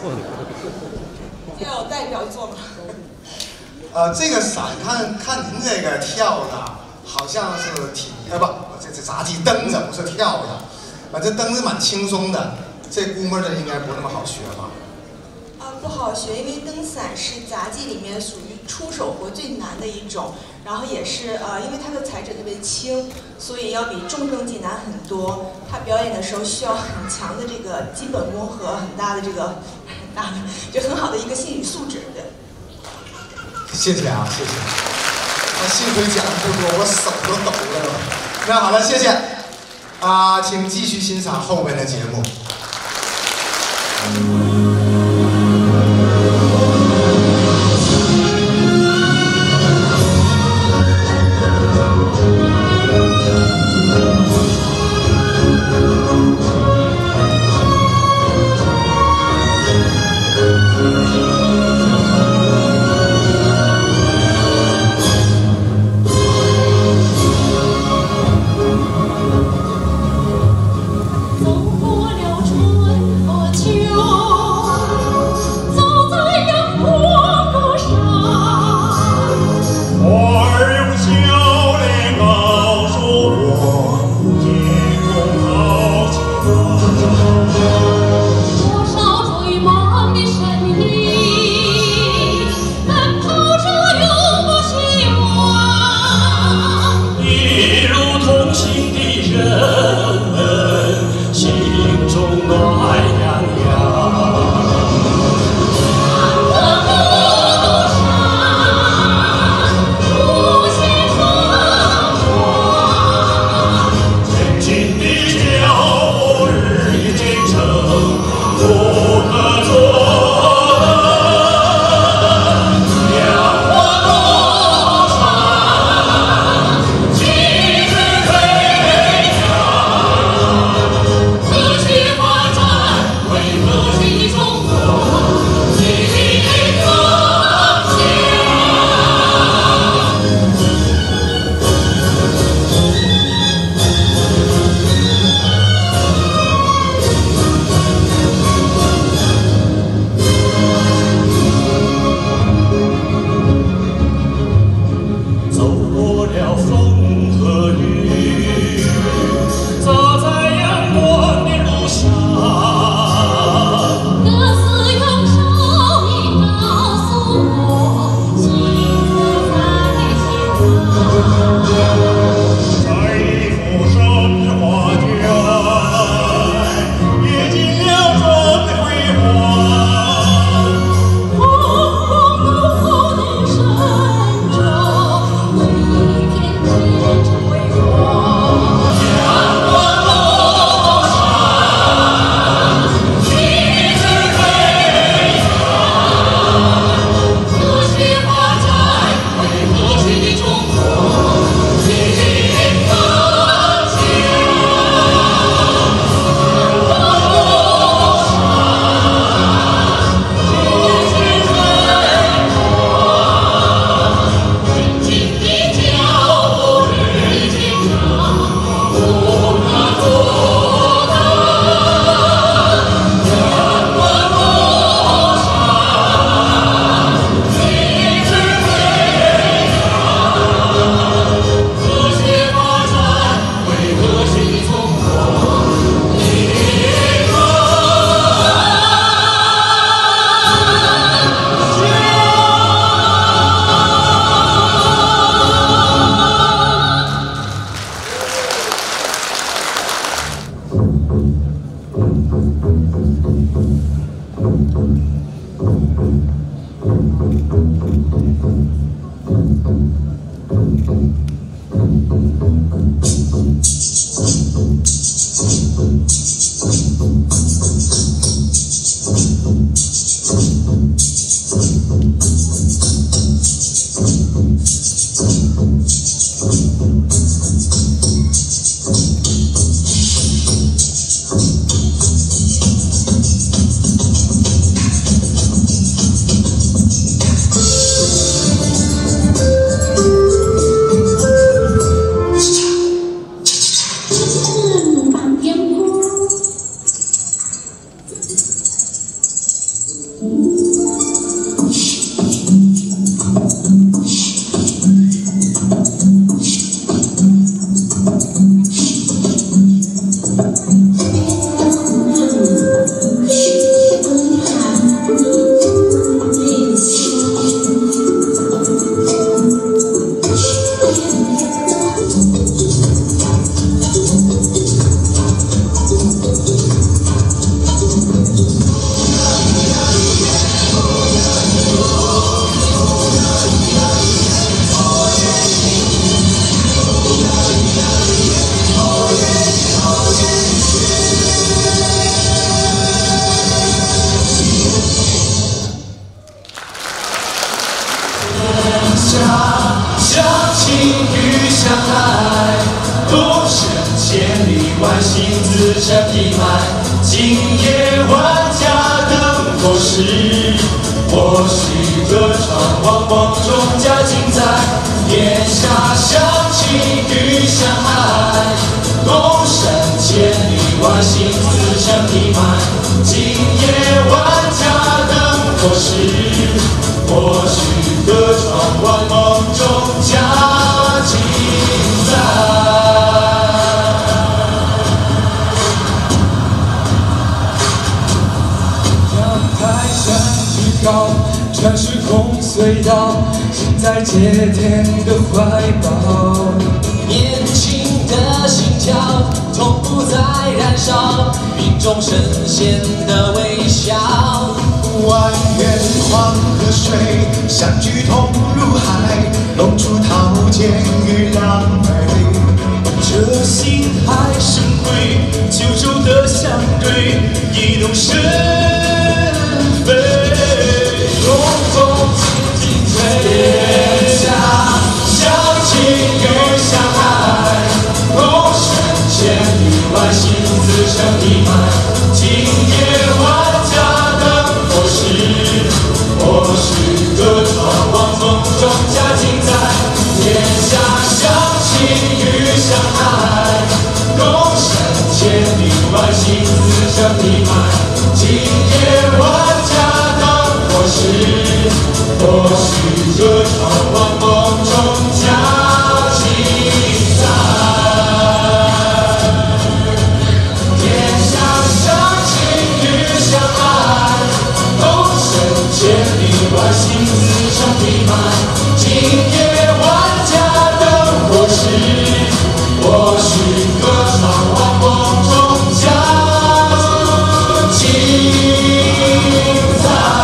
要有代表作吗？ 这个伞看您这个跳的，好像是这杂技蹬着不是跳的，这蹬着蛮轻松的，这估摸着应该不那么好学吧？ 不好学，因为蹬伞是杂技里面属于出手活最难的一种，然后也是因为它的材质特别轻，所以要比重正技难很多。他表演的时候需要很强的这个基本功和很大的就很好的一个心理素质的。 谢谢啊，谢谢。幸亏讲不多，我手都抖了。那好了，谢谢。请继续欣赏后面的节目。 走过了春和秋。 相亲与相爱，共生千里万幸自成一脉。今夜万家灯火时，或许歌唱往梦中加精彩。天下相亲与相爱，共生千里万幸自成一脉。今夜万家灯火时，或许歌唱往梦中加精彩。阳台山之高，穿时空隧道，心在接天的怀抱。年轻的心跳，痛不再燃烧，命中神仙的微笑。 万源黄河水，相聚同入海，弄出桃剑与狼狈。 这心海深会，九州的相对，一动身飞。龙凤紧紧追，天下相亲与相爱，共生千里万幸自成一脉。今夜万家灯火时，或许歌唱往梦中加精彩。天下相亲与相爱，共生千里万幸自成一脉。今夜万家灯火时，或许歌唱往梦中加精彩。天下相亲与相爱，共生千里万幸自成一脉。今夜万家灯火时，或许歌唱往梦中加精彩。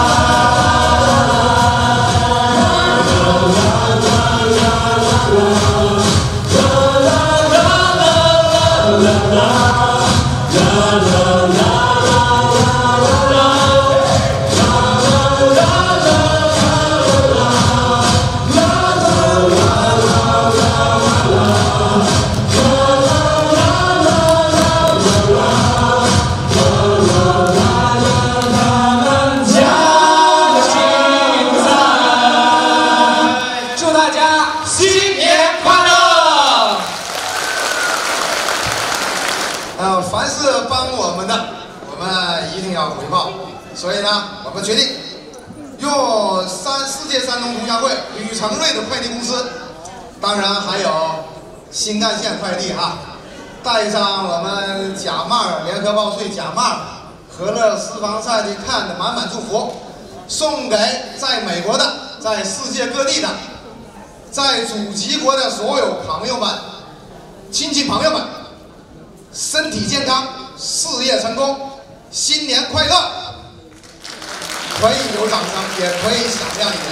凡是帮我们的，我们一定要回报。所以呢，我们决定用世界山东同乡会吕成瑞的快递公司，当然还有新干线快递哈，带上我们贾曼联合报税贾曼和乐私房菜的看的满满祝福，送给在美国的、在世界各地的、在祖籍国的所有朋友们、亲戚朋友们。身体健康，事业成功，新年快乐！可以有掌声，也可以响亮一点。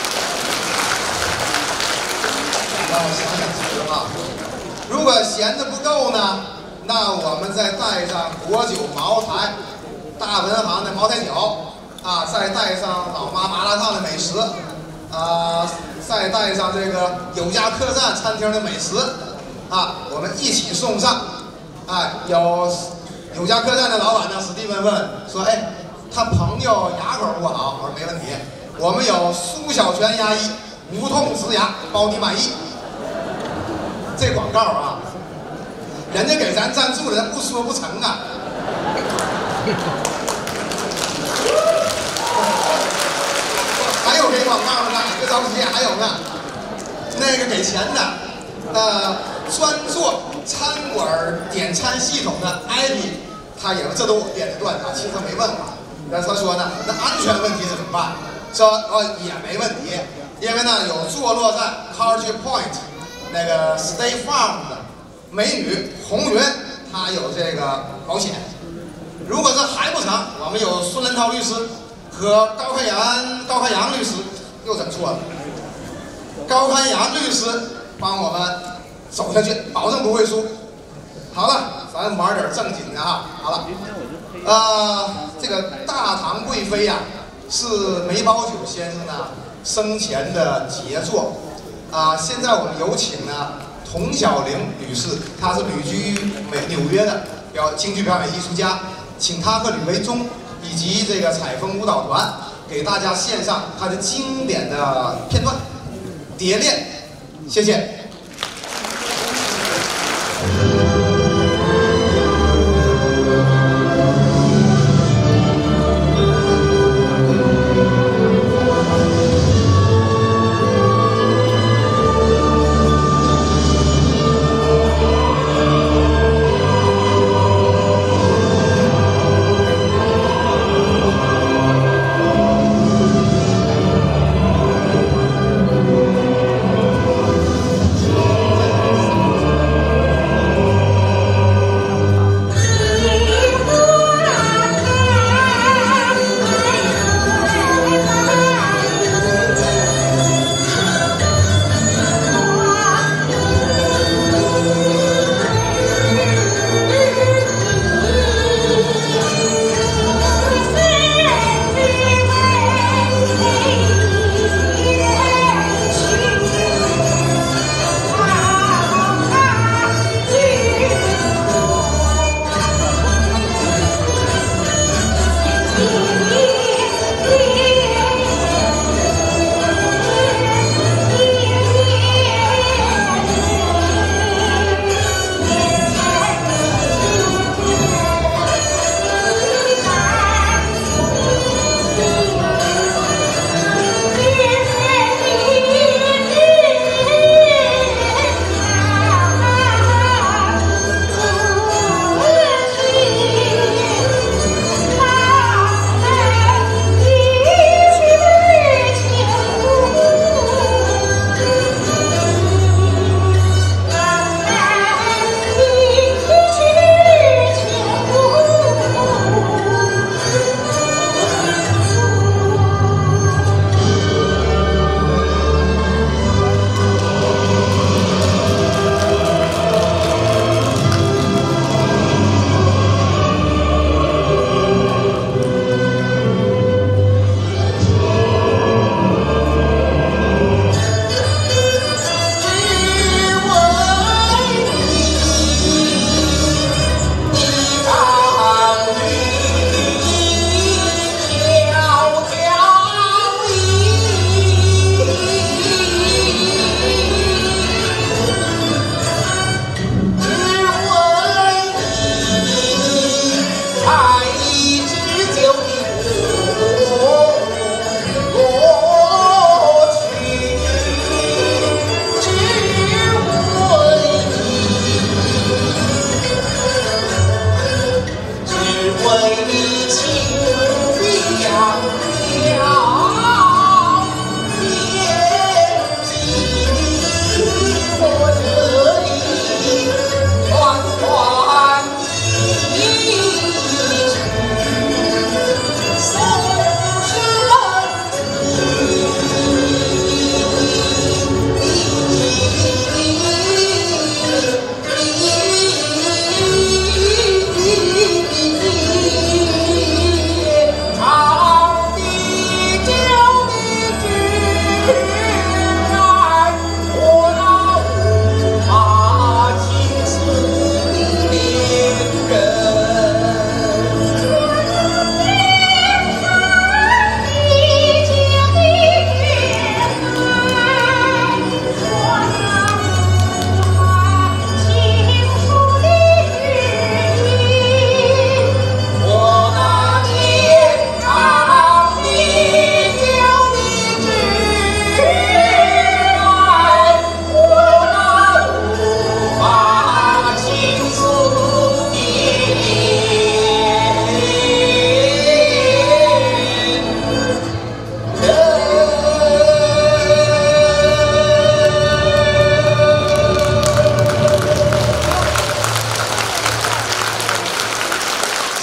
让我想想词啊，如果闲的不够呢，那我们再带上国酒茅台，大文行的茅台酒啊，再带上老妈麻辣烫的美食， 再带上这个有家客栈餐厅的美食，我们一起送上。有家客栈的老板呢，史蒂芬问说：“哎，他朋友牙口不好。”我说：“没问题，我们有苏小泉牙医，无痛植牙，包你满意。”这广告人家给咱赞助了，咱不说不成啊。还有给广告的呢，别着急，还有呢。那个给钱的，专做餐馆点餐系统的艾比，他也这都我编的段子，其实他没问我，但他说呢，那安全问题怎么办？说也没问题，因为呢有坐落在 Carriage Point 那个 State Farm 的美女红云，她有这个保险。如果这还不成，我们有孙文涛律师和高开阳律师，又整错了。高开阳律师帮我们走下去，保证不会输。好了，咱玩点正经的哈。好了，这个大唐贵妃呀，是梅葆玖先生呢生前的杰作。现在我们有请呢童小玲女士，她是旅居纽约的京剧表演艺术家，请她和吕维忠以及这个采风舞蹈团给大家献上她的经典的片段《蝶恋》，谢谢。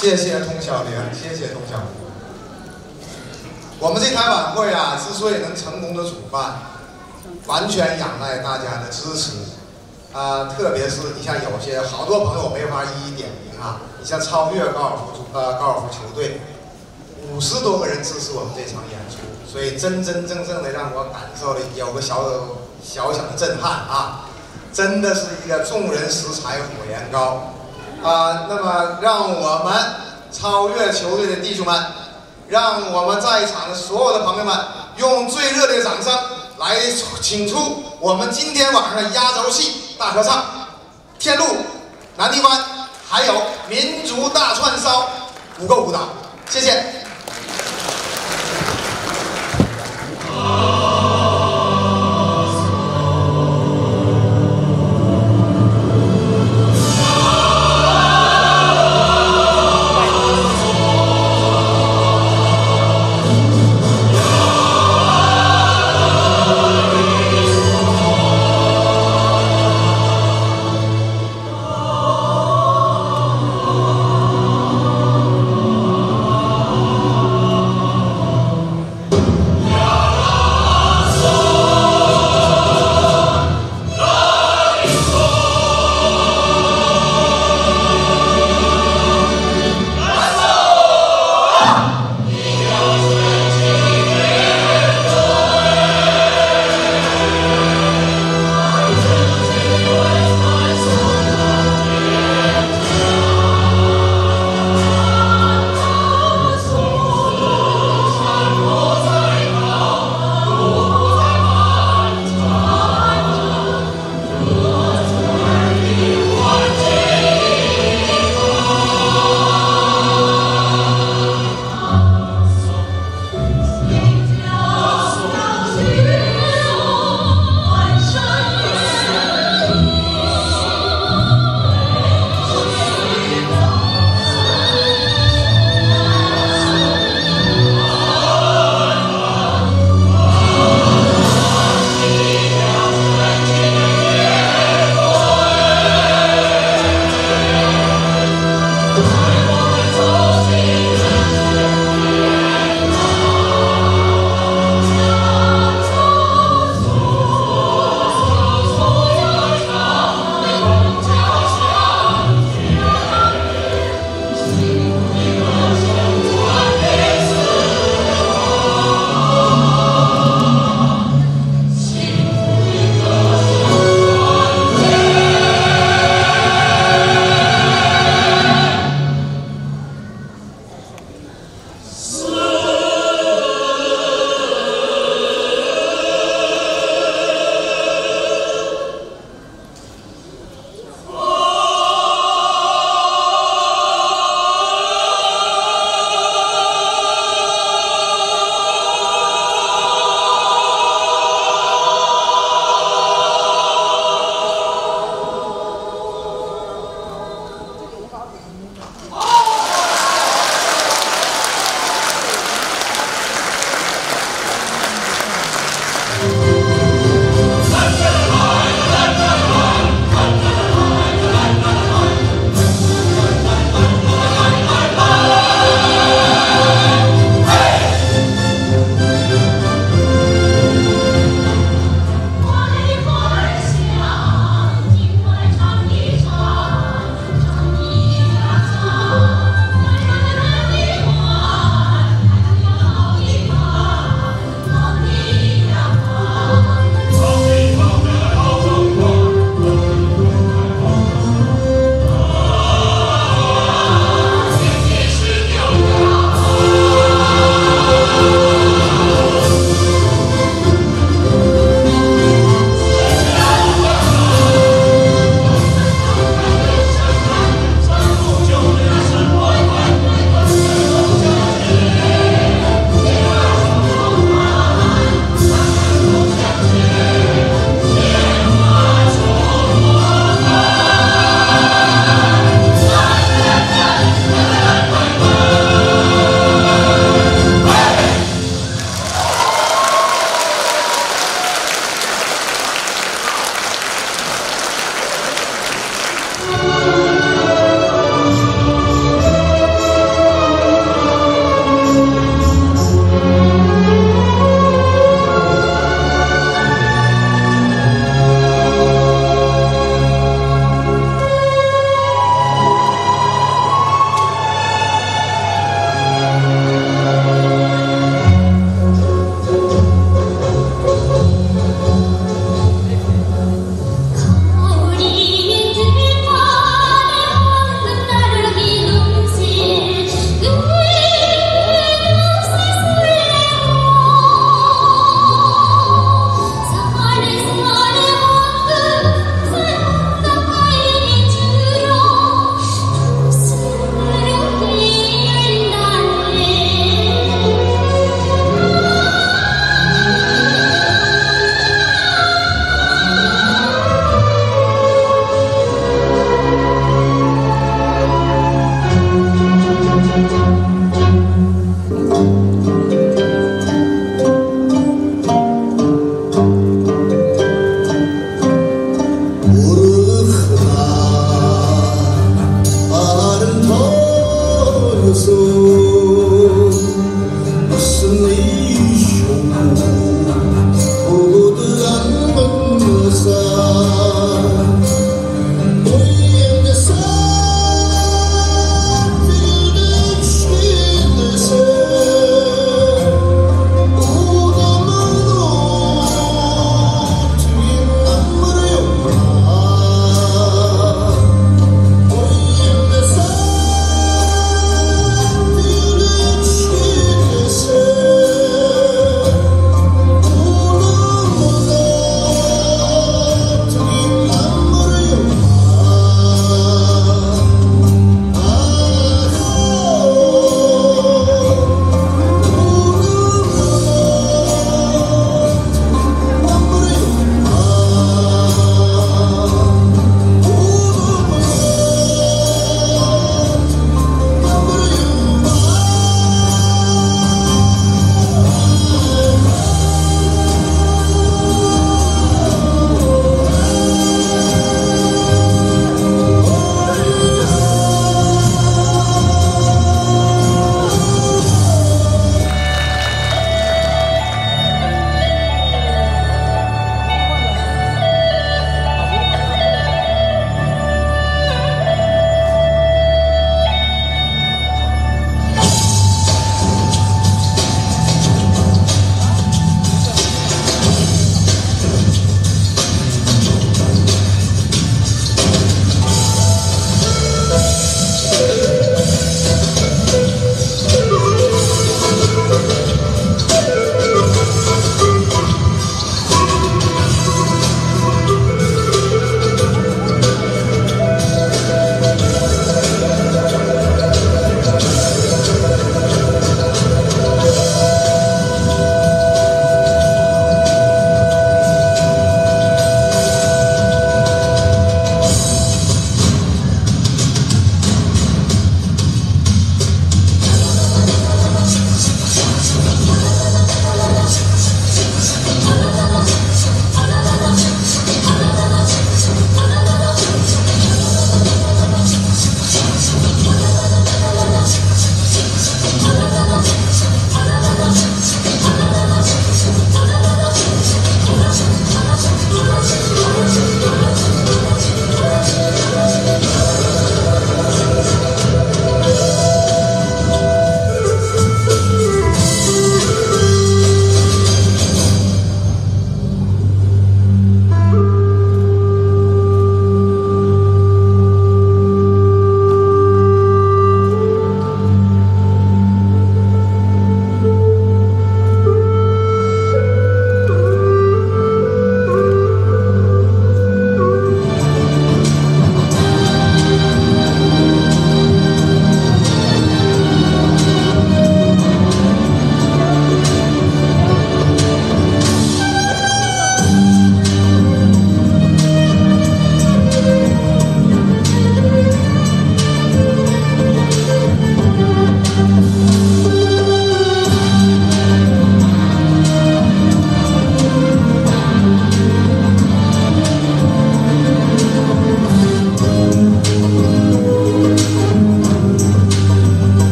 谢谢童小玲，谢谢童小玲。我们这台晚会啊，之所以能成功的主办，完全仰赖大家的支持。特别是你像有些好多朋友没法一一点名啊，你像超越高尔夫球队，50多个人支持我们这场演出，所以真正的让我感受了有个小的震撼啊，真的是一个众人拾柴火焰高那么让我们超越球队的弟兄们，让我们在场的所有的朋友们，用最热烈的掌声来请出我们今天晚上的压轴戏大合唱《天路》、《南泥湾》，还有民族大串烧5个舞蹈，谢谢。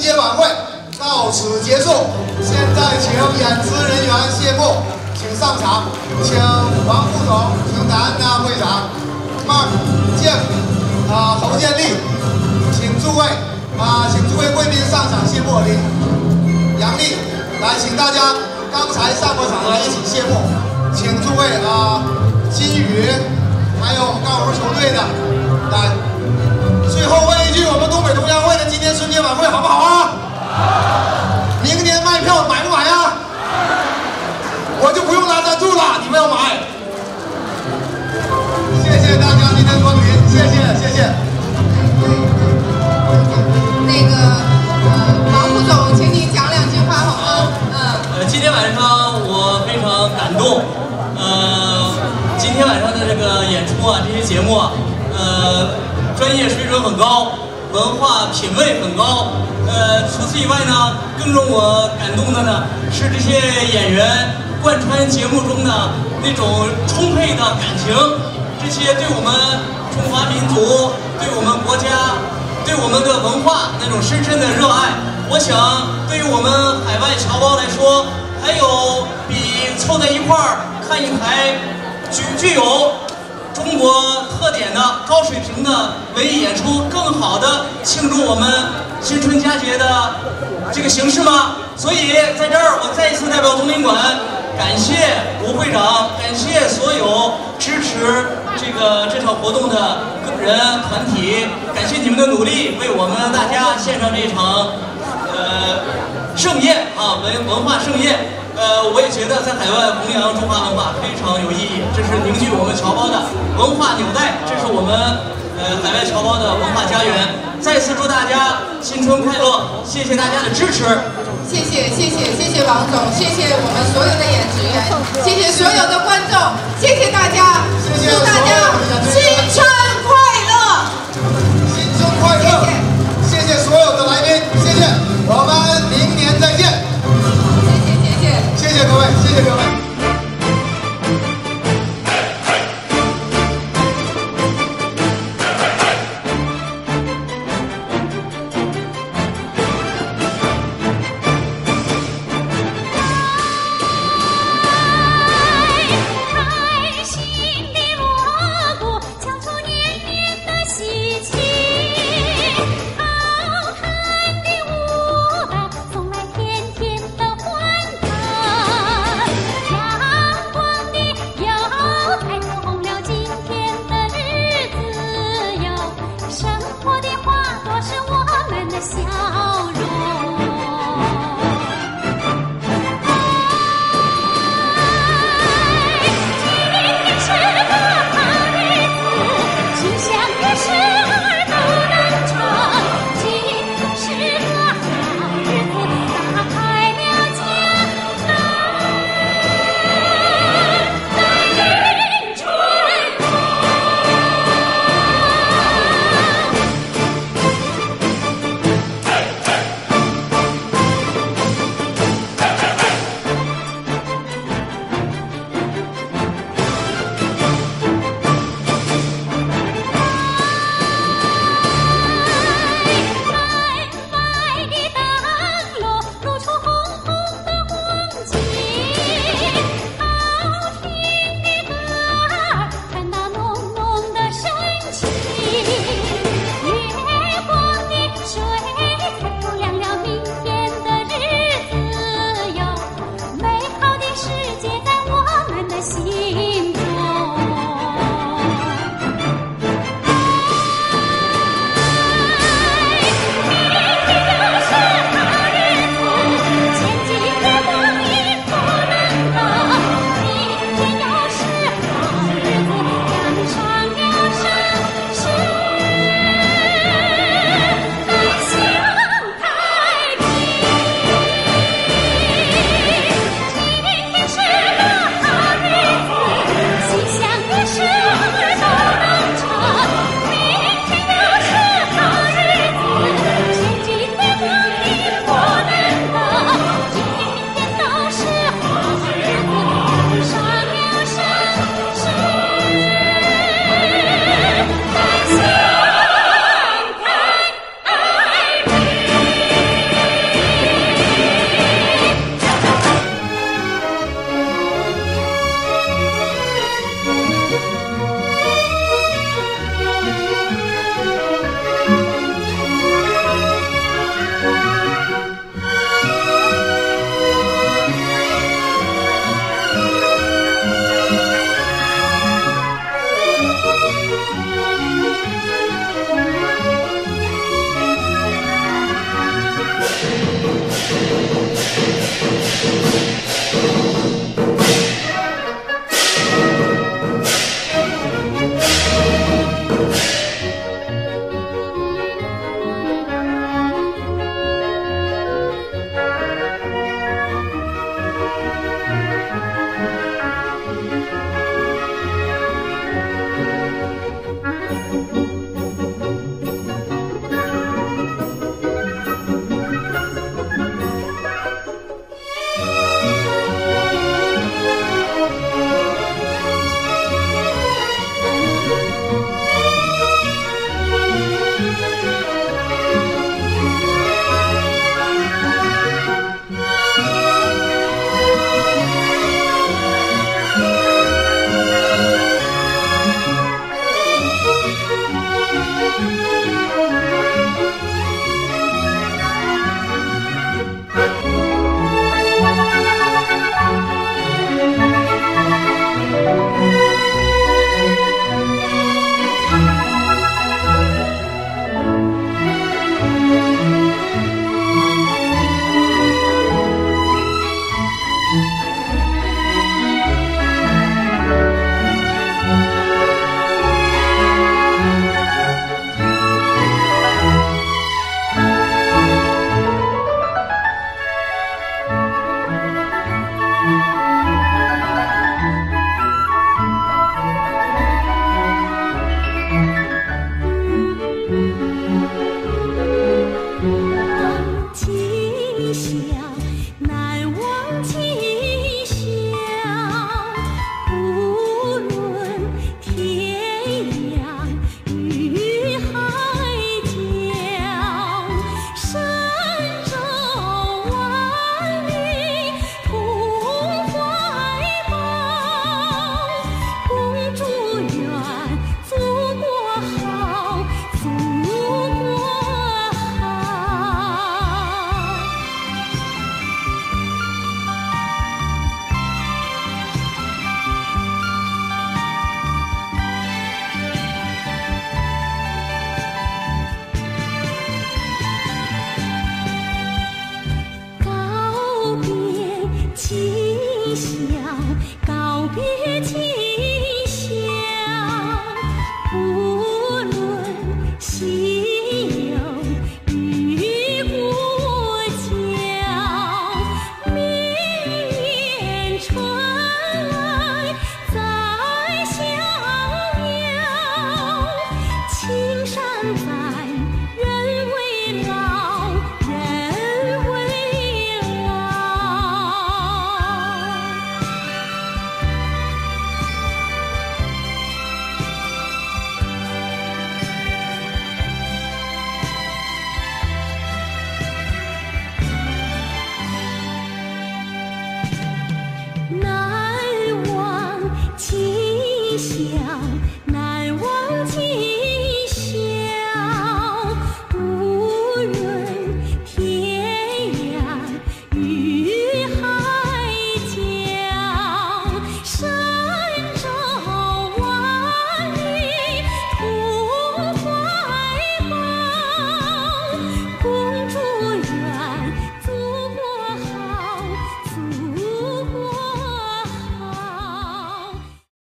节晚会到此结束。现在请演职人员谢幕，请上场，请王副总，请感恩大会长Mark、Jeff、侯建立，请诸位贵宾上场谢幕。杨丽，来，请大家刚才上过场的一起谢幕，请诸位金宇，还有我们高尔夫球队的来。最后问一句，我们东北同乡会的今天春节晚会好不好啊？明年卖票买不买啊？我就不用拉赞助了，你们要买。谢谢大家今天光临，谢谢。 那个王副总，请你讲2句话好吗？ 今天晚上我非常感动。今天晚上的这个演出啊，这些节目啊，专业水准很高，文化品味很高。除此以外呢，更让我感动的呢是这些演员贯穿节目中的那种充沛的感情，这些对我们中华民族、对我们国家、对我们的文化那种深深的热爱。我想，对于我们海外侨胞来说，还有比凑在一块儿看一台具有中国特点的高水平的文艺演出更好的庆祝我们新春佳节的这个形式吗？所以在这儿我再一次代表总领馆感谢吴会长，感谢所有支持这场活动的个人团体，感谢你们的努力，为我们大家献上这场盛宴啊，文化盛宴。我也觉得在海外弘扬中华文化非常有意义，这是凝聚我们侨胞的文化纽带，这是我们海外侨胞的文化家园。再次祝大家新春快乐，谢谢大家的支持。 谢谢王总，谢谢我们所有的演职员，谢谢所有的观众，谢谢大家，祝大家新春快乐， 新春快乐，谢谢所有的来宾，谢谢，我们明年再见。谢谢各位，谢谢各位。